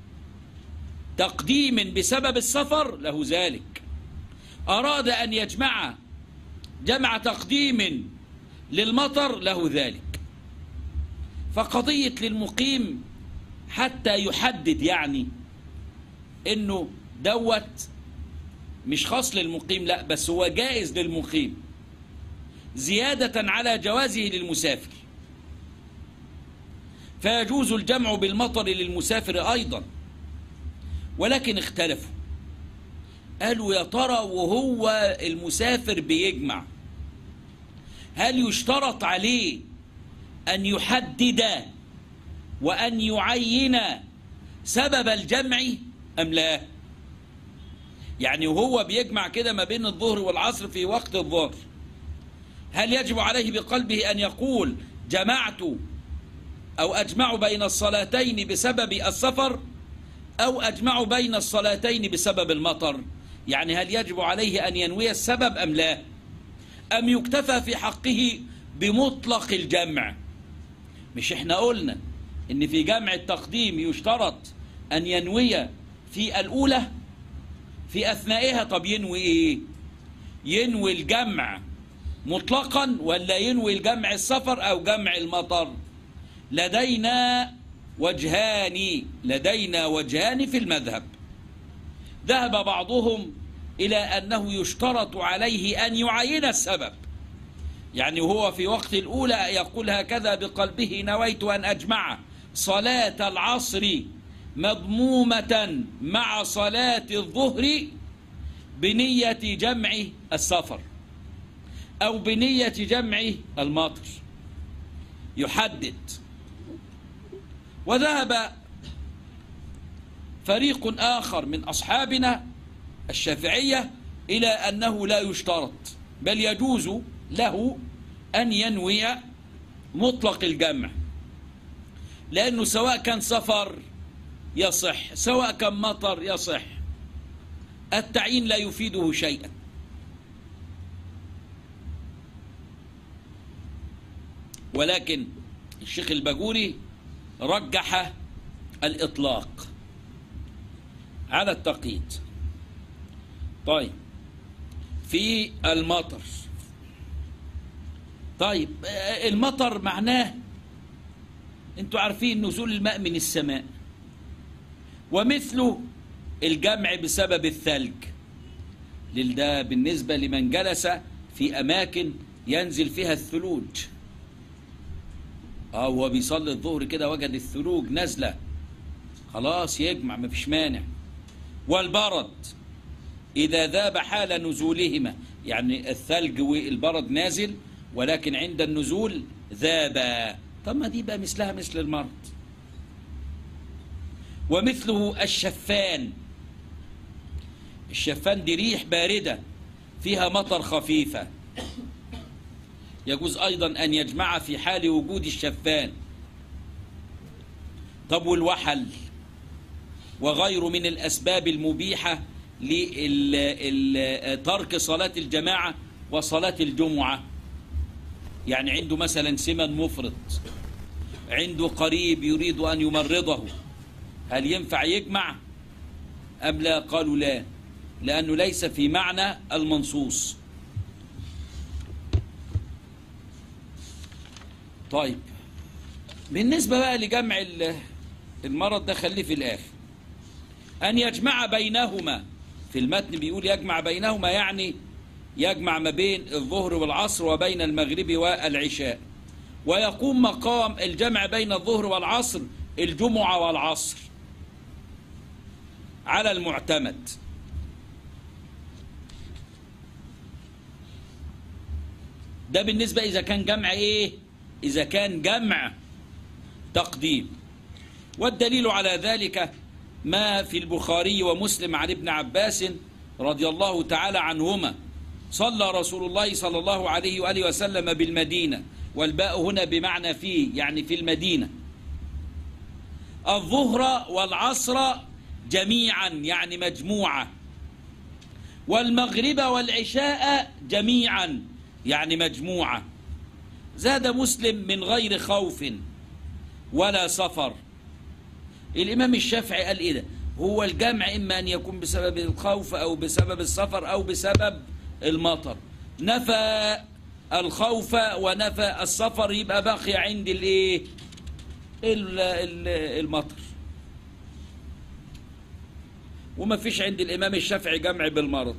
Speaker 1: تقديم بسبب السفر له ذلك. أراد أن يجمع جمع تقديم للمطر له ذلك. فقضية للمقيم حتى يحدد يعني انه دوت مش خاص للمقيم، لا بس هو جائز للمقيم زيادة على جوازه للمسافر، فيجوز الجمع بالمطر للمسافر أيضا. ولكن اختلفوا، قالوا يا ترى وهو المسافر بيجمع هل يشترط عليه أن يحدد وأن يعين سبب الجمع أم لا؟ يعني وهو بيجمع كده ما بين الظهر والعصر في وقت الظهر، هل يجب عليه بقلبه أن يقول جمعت أو أجمع بين الصلاتين بسبب السفر، أو أجمع بين الصلاتين بسبب المطر؟ يعني هل يجب عليه أن ينوي السبب أم لا؟ أم يكتفى في حقه بمطلق الجمع؟ مش احنا قلنا إن في جمع التقديم يشترط أن ينوي في الأولى في أثنائها؟ طب ينوي إيه؟ ينوي الجمع مطلقا ولا ينوي الجمع السفر أو جمع المطر؟ لدينا وجهان في المذهب. ذهب بعضهم إلى أنه يشترط عليه أن يعين السبب، يعني وهو في وقت الأولى يقول هكذا بقلبه نويت أن أجمع صلاة العصر مضمومة مع صلاة الظهر بنية جمع السفر أو بنية جمع المطر، يحدد. وذهب فريق آخر من أصحابنا الشافعية إلى أنه لا يشترط، بل يجوز له أن ينوي مطلق الجمع، لأنه سواء كان سفر يصح سواء كان مطر يصح، التعيين لا يفيده شيئا. ولكن الشيخ الباجوري رجح الإطلاق على التقييد. طيب في المطر، طيب المطر معناه انتوا عارفين نزول الماء من السماء، ومثله الجمع بسبب الثلج، ده بالنسبة لمن جلس في أماكن ينزل فيها الثلوج. هو بيصلي الظهر كده وجد الثلوج نازلة، خلاص يجمع مفيش مانع. والبرد إذا ذاب حال نزولهما، يعني الثلج والبرد نازل ولكن عند النزول ذاب، طب ما دي بقى مثلها مثل المرض. ومثله الشفان، الشفان دي ريح باردة فيها مطر خفيفة، يجوز أيضا أن يجمع في حال وجود الشفان. طب والوحل وغيره من الأسباب المبيحة لترك صلاة الجماعة وصلاة الجمعة، يعني عنده مثلا سمن مفرط، عنده قريب يريد أن يمرضه، هل ينفع يجمع أم لا؟ قالوا لا، لأنه ليس في معنى المنصوص. طيب بالنسبة بقى لجمع المرض ده خليه في الآخر. أن يجمع بينهما، في المتن بيقول يجمع بينهما، يعني يجمع ما بين الظهر والعصر وبين المغرب والعشاء، ويقوم مقام الجمع بين الظهر والعصر الجمعة والعصر على المعتمد. ده بالنسبة إذا كان جمع إيه؟ إذا كان جمع تقديم. والدليل على ذلك ما في البخاري ومسلم عن ابن عباس رضي الله تعالى عنهما: صلى رسول الله صلى الله عليه وآله وسلم بالمدينة، والباء هنا بمعنى فيه، يعني في المدينة، الظهر والعصر جميعا يعني مجموعة، والمغرب والعشاء جميعا يعني مجموعة. زاد مسلم من غير خوف ولا سفر. الإمام الشافعي قال إيه ده؟ هو الجمع إما أن يكون بسبب الخوف أو بسبب السفر أو بسبب المطر، نفى الخوف ونفى السفر، يبقى باقي عند الإيه؟ المطر. وما فيش عند الإمام الشافعي جمع بالمرض.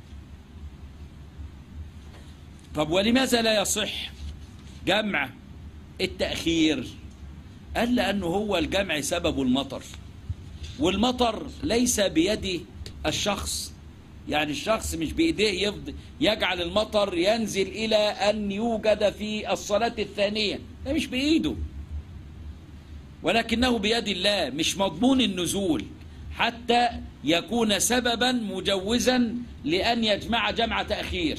Speaker 1: طب ولماذا لا يصح جمع التأخير؟ قال لأنه هو الجمع سبب المطر، والمطر ليس بيد الشخص، يعني الشخص مش بإيديه يجعل المطر ينزل إلى أن يوجد في الصلاة الثانية، ده مش بإيده، ولكنه بيد الله، مش مضمون النزول حتى يكون سببا مجوزا لأن يجمع جمع تأخير.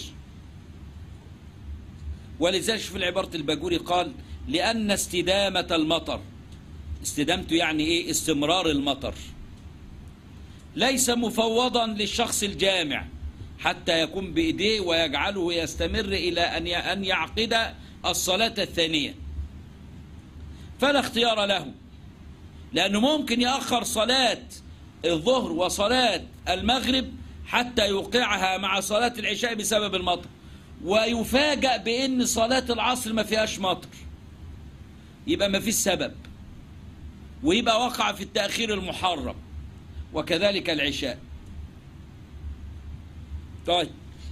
Speaker 1: ولذلك في العبارة الباجوري قال: لأن استدامة المطر، استدامته يعني إيه؟ استمرار المطر، ليس مفوضا للشخص الجامع حتى يكون بإيديه ويجعله يستمر إلى أن يعقد الصلاة الثانية، فلا اختيار له، لأنه ممكن يأخر صلاة الظهر وصلاة المغرب حتى يوقعها مع صلاة العشاء بسبب المطر، ويفاجأ بأن صلاة العصر ما فيهاش مطر، يبقى ما فيش سبب، ويبقى وقع في التأخير المحرم، وكذلك العشاء. طيب،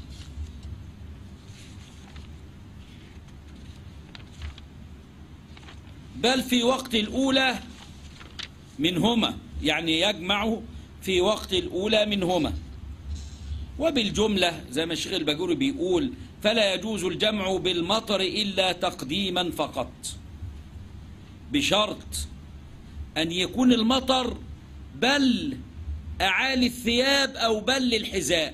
Speaker 1: بل في وقت الأولى منهما، يعني يجمع في وقت الأولى منهما. وبالجملة زي ما الشيخ الباجوري بيقول: فلا يجوز الجمع بالمطر إلا تقديما فقط، بشرط أن يكون المطر بل أعالي الثياب أو بل الحذاء.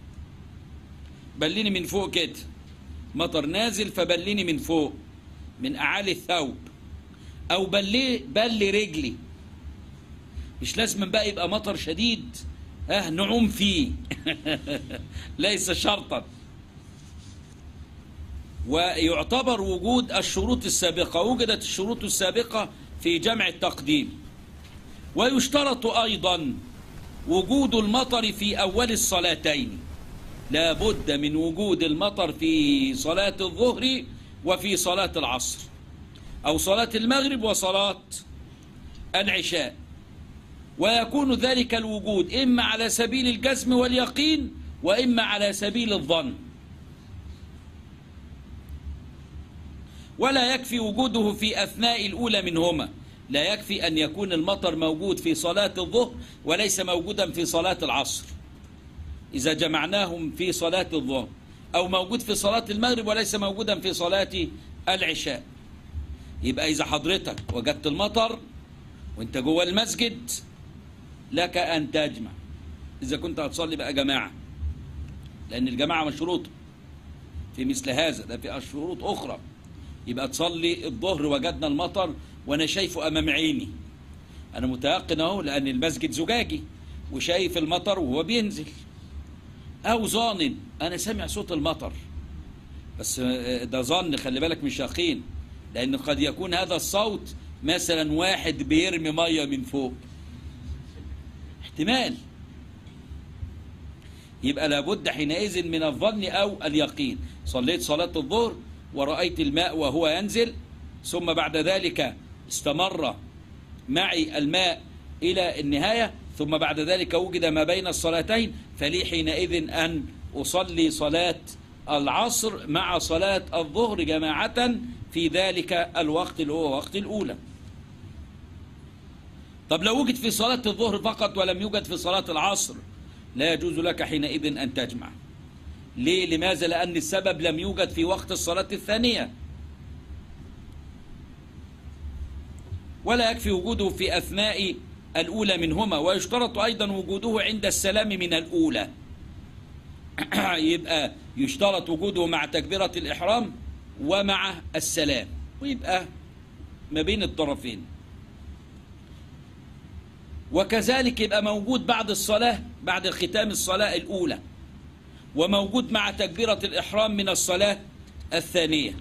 Speaker 1: بلني من فوق كده، مطر نازل فبلني من فوق من أعالي الثوب، أو بل رجلي، مش لازم بقى يبقى مطر شديد نعوم فيه ليس شرطا. ويعتبر وجود الشروط السابقة، وجدت الشروط السابقة في جمع التقديم. ويشترط أيضا وجود المطر في أول الصلاتين، لا بد من وجود المطر في صلاة الظهر وفي صلاة العصر، أو صلاة المغرب وصلاة العشاء، ويكون ذلك الوجود إما على سبيل الجزم واليقين وإما على سبيل الظن. ولا يكفي وجوده في أثناء الأولى منهما، لا يكفي أن يكون المطر موجود في صلاة الظهر وليس موجودا في صلاة العصر إذا جمعناهم في صلاة الظهر، أو موجود في صلاة المغرب وليس موجودا في صلاة العشاء. يبقى إذا حضرتك وجدت المطر وانت جوه المسجد لك أن تجمع، إذا كنت هتصلي بقى جماعة، لأن الجماعة مشروط في مثل هذا، ده في شروط أخرى. يبقى تصلي الظهر وجدنا المطر وأنا شايفه أمام عيني، أنا متيقن أهو لأن المسجد زجاجي وشايف المطر وهو بينزل، أو ظان أنا سامع صوت المطر، بس ده ظن، خلي بالك مش يقين، لأن قد يكون هذا الصوت مثلا واحد بيرمي مية من فوق، احتمال. يبقى لابد حينئذ من الظن أو اليقين. صليت صلاة الظهر ورأيت الماء وهو ينزل، ثم بعد ذلك استمر معي الماء إلى النهاية، ثم بعد ذلك وجد ما بين الصلاتين، فلي حينئذ أن أصلي صلاة العصر مع صلاة الظهر جماعة في ذلك الوقت اللي هو وقت الأولى. طب لو وجد في صلاة الظهر فقط ولم يوجد في صلاة العصر، لا يجوز لك حينئذ أن تجمع. ليه؟ لماذا؟ لأن السبب لم يوجد في وقت الصلاة الثانية. ولا يكفي وجوده في أثناء الأولى منهما، ويشترط أيضا وجوده عند السلام من الأولى. يبقى يشترط وجوده مع تكبيرة الإحرام ومع السلام، ويبقى ما بين الطرفين. وكذلك يبقى موجود بعد الصلاة، بعد ختام الصلاة الأولى، وموجود مع تكبيرة الإحرام من الصلاة الثانية.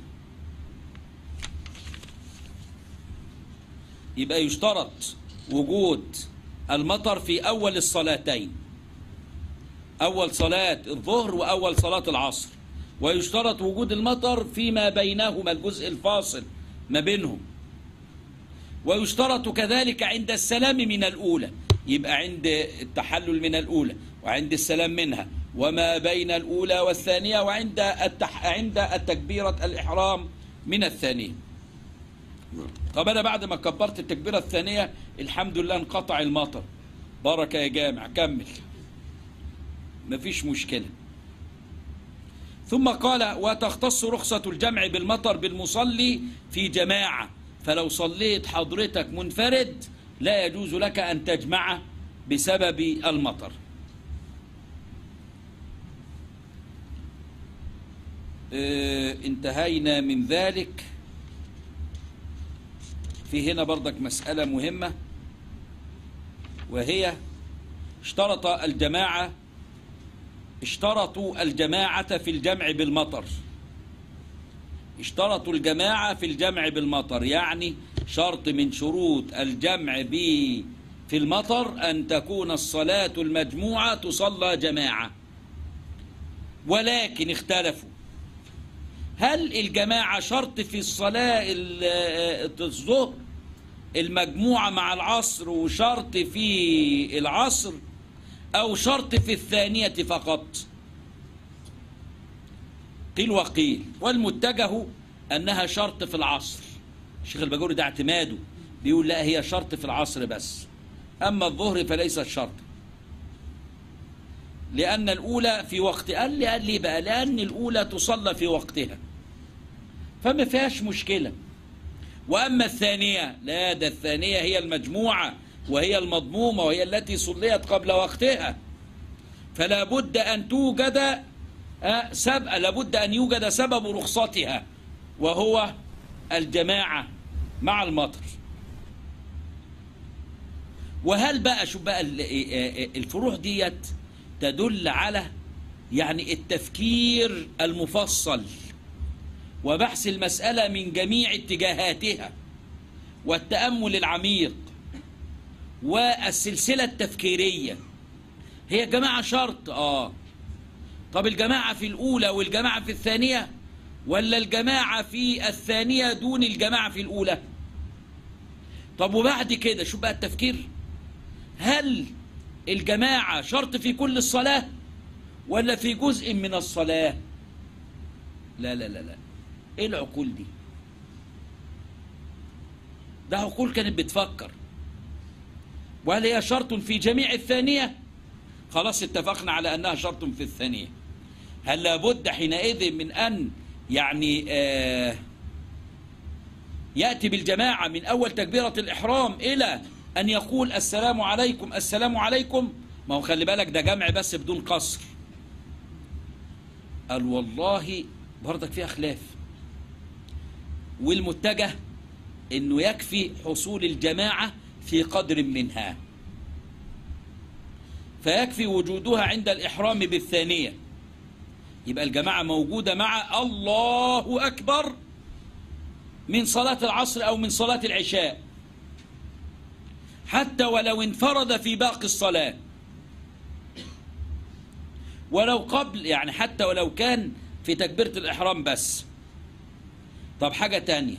Speaker 1: يبقى يشترط وجود المطر في أول الصلاتين، أول صلاة الظهر وأول صلاة العصر، ويشترط وجود المطر فيما بينهما، الجزء الفاصل ما بينهم. ويشترط كذلك عند السلام من الأولى، يبقى عند التحلل من الأولى وعند السلام منها وما بين الأولى والثانية وعند عند التكبيرة الإحرام من الثانية. طب أنا بعد ما كبرت التكبيرة الثانية الحمد لله انقطع المطر، بركة يا جامع، كمل مفيش مشكلة. ثم قال وتختص رخصة الجمع بالمطر بالمصلي في جماعة، فلو صليت حضرتك منفرد لا يجوز لك أن تجمع بسبب المطر. انتهينا من ذلك. في هنا برضك مسألة مهمة، وهي اشترطوا الجماعة في الجمع بالمطر. اشترطوا الجماعة في الجمع بالمطر، يعني شرط من شروط الجمع في المطر أن تكون الصلاة المجموعة تصلى جماعة. ولكن اختلفوا، هل الجماعة شرط في الصلاة الظهر المجموعة مع العصر وشرط في العصر، أو شرط في الثانية فقط؟ قيل وقيل، والمتجه أنها شرط في العصر. الشيخ الباجوري ده اعتماده، بيقول لا هي شرط في العصر بس، أما الظهر فليست شرط، لأن الأولى في وقت. قال لي بقى لأن الأولى تصلى في وقتها فما فيهاش مشكلة، وأما الثانية لا، ده الثانية هي المجموعة وهي المضمومة وهي التي صليت قبل وقتها، فلا بد أن توجد لابد أن يوجد سبب رخصتها وهو الجماعة مع المطر. وهل بقى شو بقى الفروع ديت تدل على يعني التفكير المفصل وبحث المسألة من جميع اتجاهاتها والتأمل العميق والسلسلة التفكيرية. هي جماعة شرط، طب الجماعة في الأولى والجماعة في الثانية، ولا الجماعة في الثانية دون الجماعة في الأولى؟ طب وبعد كده شو بقى التفكير؟ هل الجماعة شرط في كل الصلاة ولا في جزء من الصلاة؟ لا لا لا لا، ايه العقول دي؟ ده عقول كانت بتفكر. وهل هي شرط في جميع الثانية؟ خلاص اتفقنا على أنها شرط في الثانية. هل لابد حينئذ من أن يعني يأتي بالجماعة من أول تكبيرة الإحرام إلى أن يقول السلام عليكم السلام عليكم؟ ما هو خلي بالك ده جمع بس بدون قصر. قال والله برضك فيها خلاف، والمتجه إنه يكفي حصول الجماعة في قدر منها، فيكفي وجودها عند الإحرام بالثانية، يبقى الجماعة موجودة مع الله أكبر من صلاة العصر أو من صلاة العشاء، حتى ولو انفرد في باقي الصلاة، ولو قبل يعني حتى ولو كان في تكبيرة الإحرام بس. طب حاجة تانية،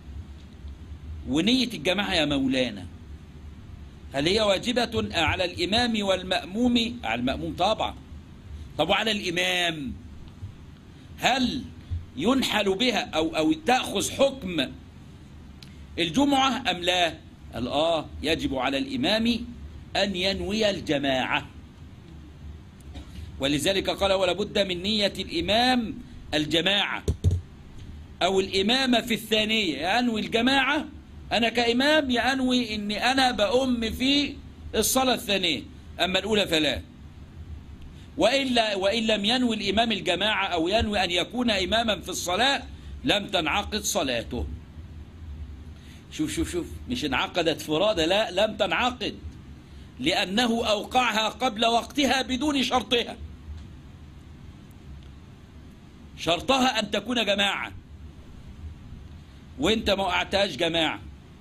Speaker 1: ونية الجماعة يا مولانا هل هي واجبة على الإمام والمأموم؟ على المأموم طبعا. طب وعلى الإمام هل ينحل بها أو تأخذ حكم الجمعة أم لا؟ قال يجب على الإمام أن ينوي الجماعة، ولذلك قال ولا بد من نية الإمام الجماعة أو الإمامة في الثانية، ينوي الجماعة أنا كإمام ينوي إني أنا بأم في الصلاة الثانية، أما الأولى فلا. وإن لم ينوي الإمام الجماعة أو ينوي أن يكون إماما في الصلاة لم تنعقد صلاته. شوف مش انعقدت فرادى، لا لم تنعقد، لأنه أوقعها قبل وقتها بدون شرطها. شرطها أن تكون جماعة وإنت ما وقعتهاش جماعة.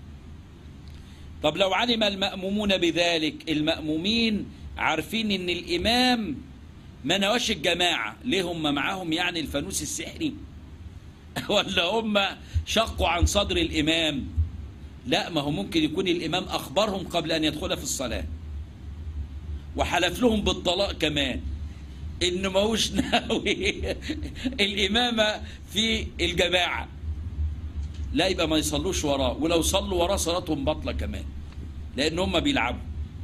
Speaker 1: طب لو علم المأمومون بذلك، المأمومين عارفين إن الإمام ما نواش الجماعة، ليه هم معاهم يعني الفانوس السحري ولا هم شقوا عن صدر الإمام؟ لا، ما هو ممكن يكون الإمام أخبرهم قبل أن يدخل في الصلاة وحلف لهم بالطلاق كمان إنه ماهوش ناوي الإمامة في الجماعة، لا يبقى ما يصلوش وراه، ولو صلوا وراه صلاتهم باطلة كمان، لأن هم بيلعبوا.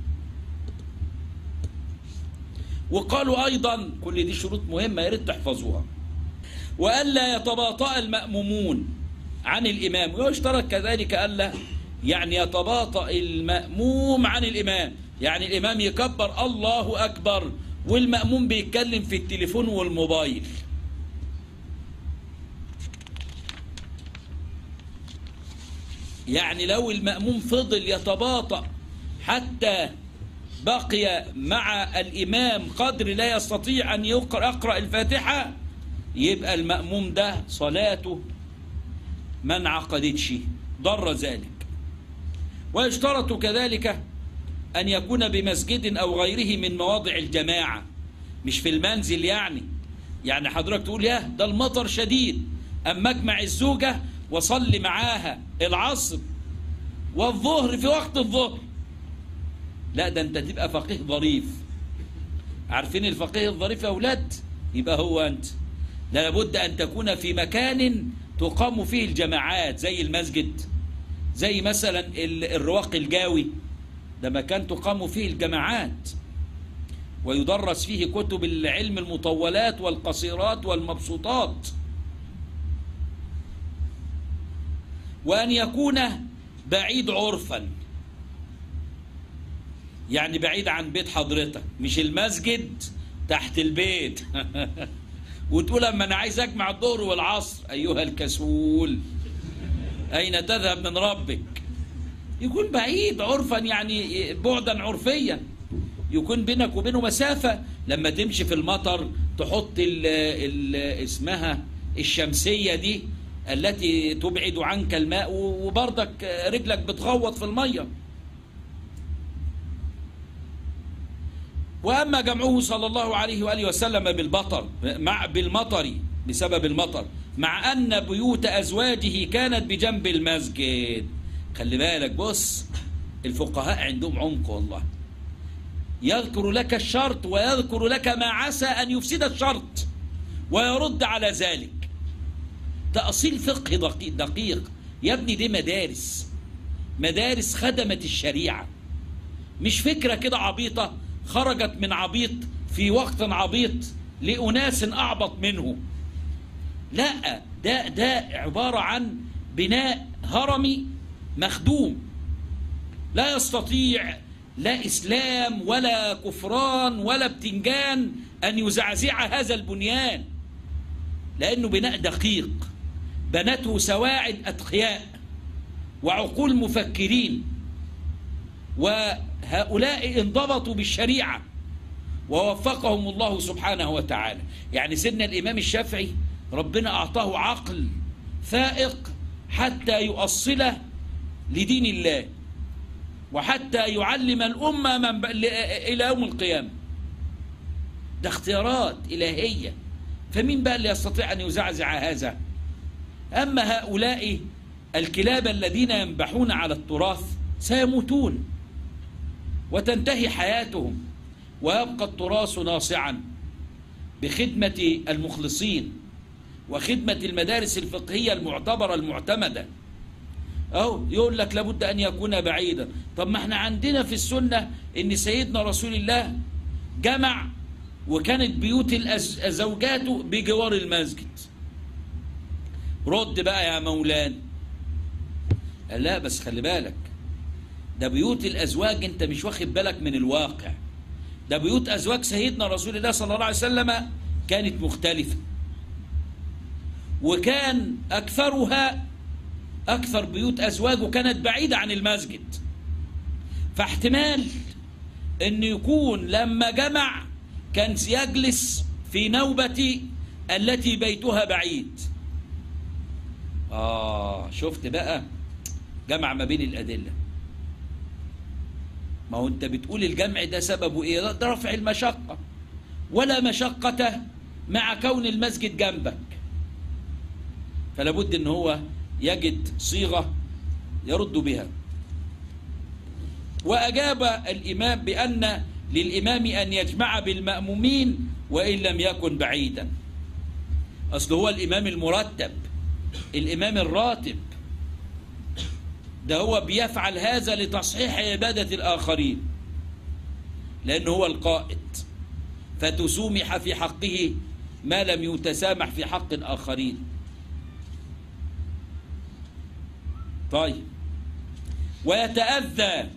Speaker 1: وقالوا أيضا، كل دي شروط مهمة يا ريت تحفظوها، وألا يتباطأ المأمومون عن الإمام، ويشترط كذلك ألا يعني يتباطأ المأموم عن الإمام، يعني الإمام يكبر الله أكبر والمأموم بيتكلم في التليفون والموبايل. يعني لو المأموم فضل يتباطأ حتى بقي مع الإمام قدر لا يستطيع أن يقرأ الفاتحة، يبقى المأموم ده صلاته ما انعقدتش، ضر ذلك. ويشترط كذلك أن يكون بمسجد أو غيره من مواضع الجماعة، مش في المنزل. يعني حضرتك تقول يا ده المطر شديد، أما اجمع الزوجة وصلي معاها العصر والظهر في وقت الظهر، لا ده انت تبقى فقيه ظريف. عارفين الفقيه الظريف يا أولاد؟ يبقى هو أنت. لابد أن تكون في مكان تقام فيه الجماعات، زي المسجد، زي مثلا الرواق الجاوي، ده مكان تقام فيه الجماعات ويدرس فيه كتب العلم المطولات والقصيرات والمبسوطات. وأن يكون بعيد عرفا، يعني بعيد عن بيت حضرتك، مش المسجد تحت البيت وتقول اما انا عايز اجمع الظهر والعصر، ايها الكسول اين تذهب من ربك؟ يكون بعيد عرفا، يعني بعدا عرفيا، يكون بينك وبينه مسافة. لما تمشي في المطر تحط اسمها الشمسية دي التي تبعد عنك الماء، وبرضك رجلك بتغوط في المية. وأما جمعه صلى الله عليه وآله وسلم بالمطر بسبب المطر، مع أن بيوت أزواجه كانت بجنب المسجد. خلي بالك، بص الفقهاء عندهم عمق والله، يذكر لك الشرط ويذكر لك ما عسى أن يفسد الشرط ويرد على ذلك. تأصيل فقه دقيق يا ابني، دي مدارس خدمت الشريعة، مش فكرة كده عبيطة خرجت من عبيط في وقت عبيط لأناس أعبط منه. لا، ده عبارة عن بناء هرمي مخدوم، لا يستطيع لا إسلام ولا كفران ولا بتنجان أن يزعزع هذا البنيان، لأنه بناء دقيق بنته سواعد أتقياء وعقول مفكرين، وهؤلاء انضبطوا بالشريعة ووفقهم الله سبحانه وتعالى. يعني سيدنا الإمام الشافعي ربنا أعطاه عقل فائق حتى يؤصله لدين الله وحتى يعلم الأمة إلى يوم القيامة. ده اختيارات إلهية، فمين بقى اللي يستطيع أن يزعزع هذا؟ أما هؤلاء الكلاب الذين ينبحون على التراث سيموتون وتنتهي حياتهم، ويبقى التراث ناصعا بخدمة المخلصين وخدمة المدارس الفقهية المعتبرة المعتمدة. أو يقول لك لابد أن يكون بعيدا. طب ما احنا عندنا في السنة إن سيدنا رسول الله جمع وكانت بيوت الزوجات بجوار المسجد. رد بقى يا مولانا. لا بس خلي بالك، ده بيوت الأزواج أنت مش واخد بالك من الواقع. ده بيوت أزواج سيدنا رسول الله صلى الله عليه وسلم كانت مختلفة، وكان أكثر بيوت أزواجه كانت بعيدة عن المسجد. فاحتمال أن يكون لما جمع كان يجلس في نوبة التي بيتها بعيد. شفت بقى، جمع ما بين الأدلة. ما هو أنت بتقول الجمع ده سببه إيه؟ ده رفع المشقة، ولا مشقة مع كون المسجد جنبك، فلا بد أن هو يجد صيغة يرد بها. وأجاب الإمام بأن للإمام أن يجمع بالمأمومين وإن لم يكن بعيدا. أصل هو الإمام المرتب، الإمام الراتب، ده هو بيفعل هذا لتصحيح عبادة الآخرين، لأنه هو القائد، فتسامح في حقه ما لم يتسامح في حق الآخرين. طيب، ويتأذى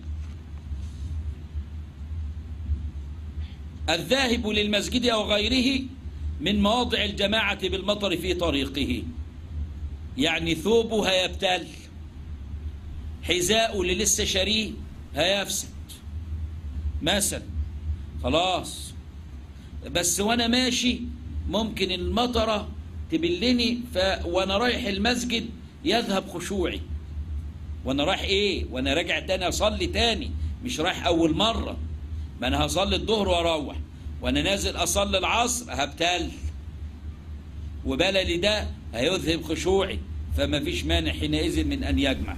Speaker 1: الذاهب للمسجد أو غيره من مواضع الجماعة بالمطر في طريقه، يعني ثوبه هيبتل، حذاءه اللي لسه شاريه هيفسد مثلا، خلاص، بس وانا ماشي ممكن المطرة تبلني، وانا رايح المسجد يذهب خشوعي، وانا رايح ايه، وانا راجع تاني اصلي تاني، مش رايح اول مرة، ما انا هصلي الظهر واروح، وانا نازل اصلي العصر هبتل، وبللي ده هيذهب خشوعي، فما فيش مانع حينئذ من ان يجمع.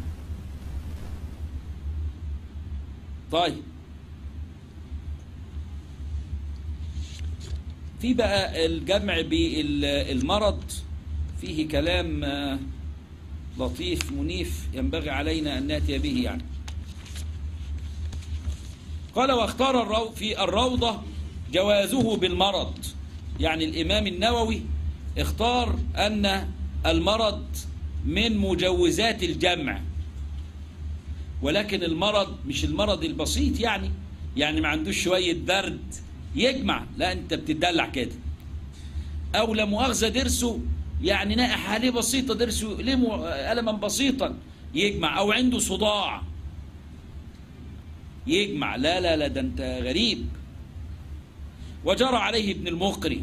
Speaker 1: طيب، في بقى الجمع بالمرض فيه كلام لطيف منيف ينبغي علينا أن نأتي به يعني. قال: واختار في الروضة جوازه بالمرض، يعني الإمام النووي اختار أن المرض من مجوزات الجمع، ولكن المرض مش المرض البسيط، يعني ما عندوش شوية برد يجمع، لا، انت بتدلع كده، او لا مؤاخذة درسه يعني نائح عليه بسيطة، درسه يؤلمه ألما بسيطا يجمع، او عنده صداع يجمع، لا لا لا، ده انت غريب. وجرى عليه ابن المقري،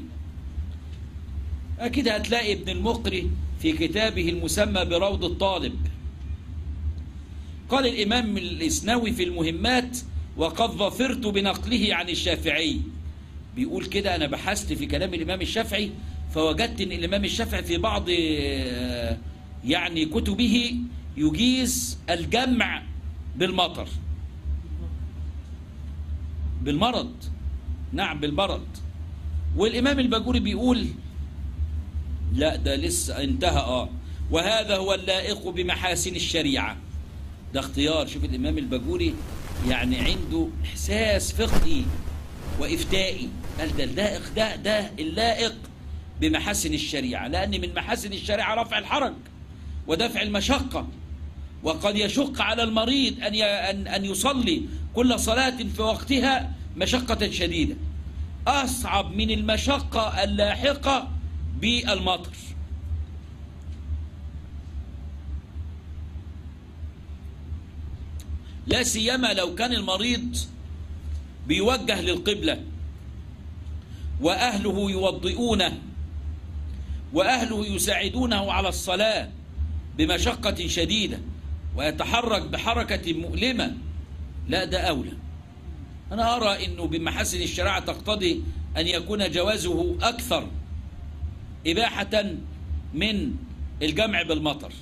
Speaker 1: اكيد هتلاقي ابن المقري في كتابه المسمى بروض الطالب. قال الإمام الإسنوي في المهمات: وقد ظفرت بنقله عن الشافعي. بيقول كده: أنا بحثت في كلام الإمام الشافعي فوجدت أن الإمام الشافعي في بعض يعني كتبه يجيز الجمع بالمطر، بالمرض، نعم بالمرض. والإمام الباجوري بيقول: لا، ده لسه انتهى. وهذا هو اللائق بمحاسن الشريعة. ده اختيار. شوف الإمام الباجوري يعني عنده إحساس فقهي وإفتائي، قال ده اللائق، ده اللائق بمحاسن الشريعة، لأن من محاسن الشريعة رفع الحرج ودفع المشقة، وقد يشق على المريض أن يصلي كل صلاة في وقتها مشقة شديدة، أصعب من المشقة اللاحقة بالمطر. لا سيما لو كان المريض بيوجه للقبلة وأهله يوضئونه وأهله يساعدونه على الصلاة بمشقة شديدة ويتحرك بحركة مؤلمة، لا، ده أولى. أنا أرى أنه بمحاسن الشريعة تقتضي أن يكون جوازه أكثر إباحة من الجمع بالمطر.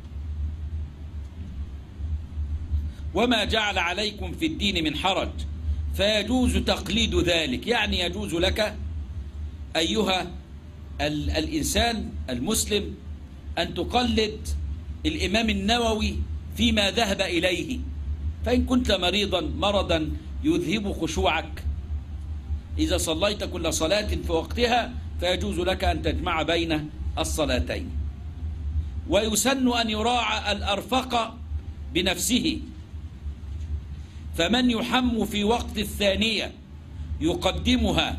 Speaker 1: وما جعل عليكم في الدين من حرج فيجوز تقليد ذلك، يعني يجوز لك أيها الإنسان المسلم أن تقلد الإمام النووي فيما ذهب إليه، فإن كنت مرضا يذهب خشوعك، إذا صليت كل صلاة في وقتها فيجوز لك أن تجمع بين الصلاتين. ويسن أن يراعى الأرفق بنفسه، فمن يحم في وقت الثانية يقدمها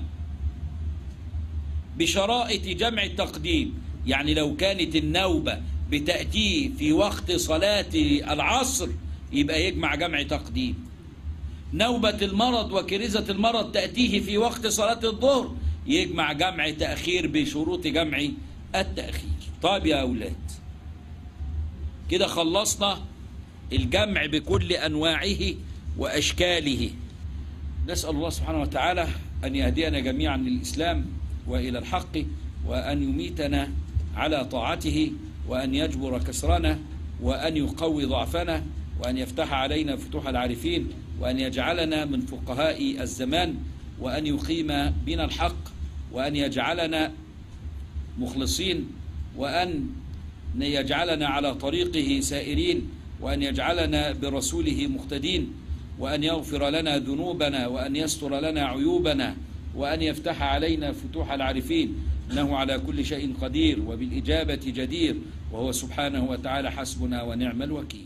Speaker 1: بشرائط جمع التقديم، يعني لو كانت النوبة بتأتي في وقت صلاة العصر يبقى يجمع جمع تقديم، نوبة المرض وكريزة المرض تأتيه في وقت صلاة الظهر يجمع جمع تأخير بشروط جمع التأخير. طيب يا أولاد، كده خلصنا الجمع بكل أنواعه وأشكاله. نسأل الله سبحانه وتعالى أن يهدينا جميعا للإسلام وإلى الحق، وأن يميتنا على طاعته، وأن يجبر كسرنا، وأن يقوي ضعفنا، وأن يفتح علينا فتوح العارفين. وأن يجعلنا من فقهاء الزمان، وأن يقيم بنا الحق، وأن يجعلنا مخلصين، وأن يجعلنا على طريقه سائرين، وأن يجعلنا برسوله مقتدين، وأن يغفر لنا ذنوبنا، وأن يستر لنا عيوبنا، وأن يفتح علينا فتوح العارفين، إنه على كل شيء قدير وبالإجابة جدير، وهو سبحانه وتعالى حسبنا ونعم الوكيل.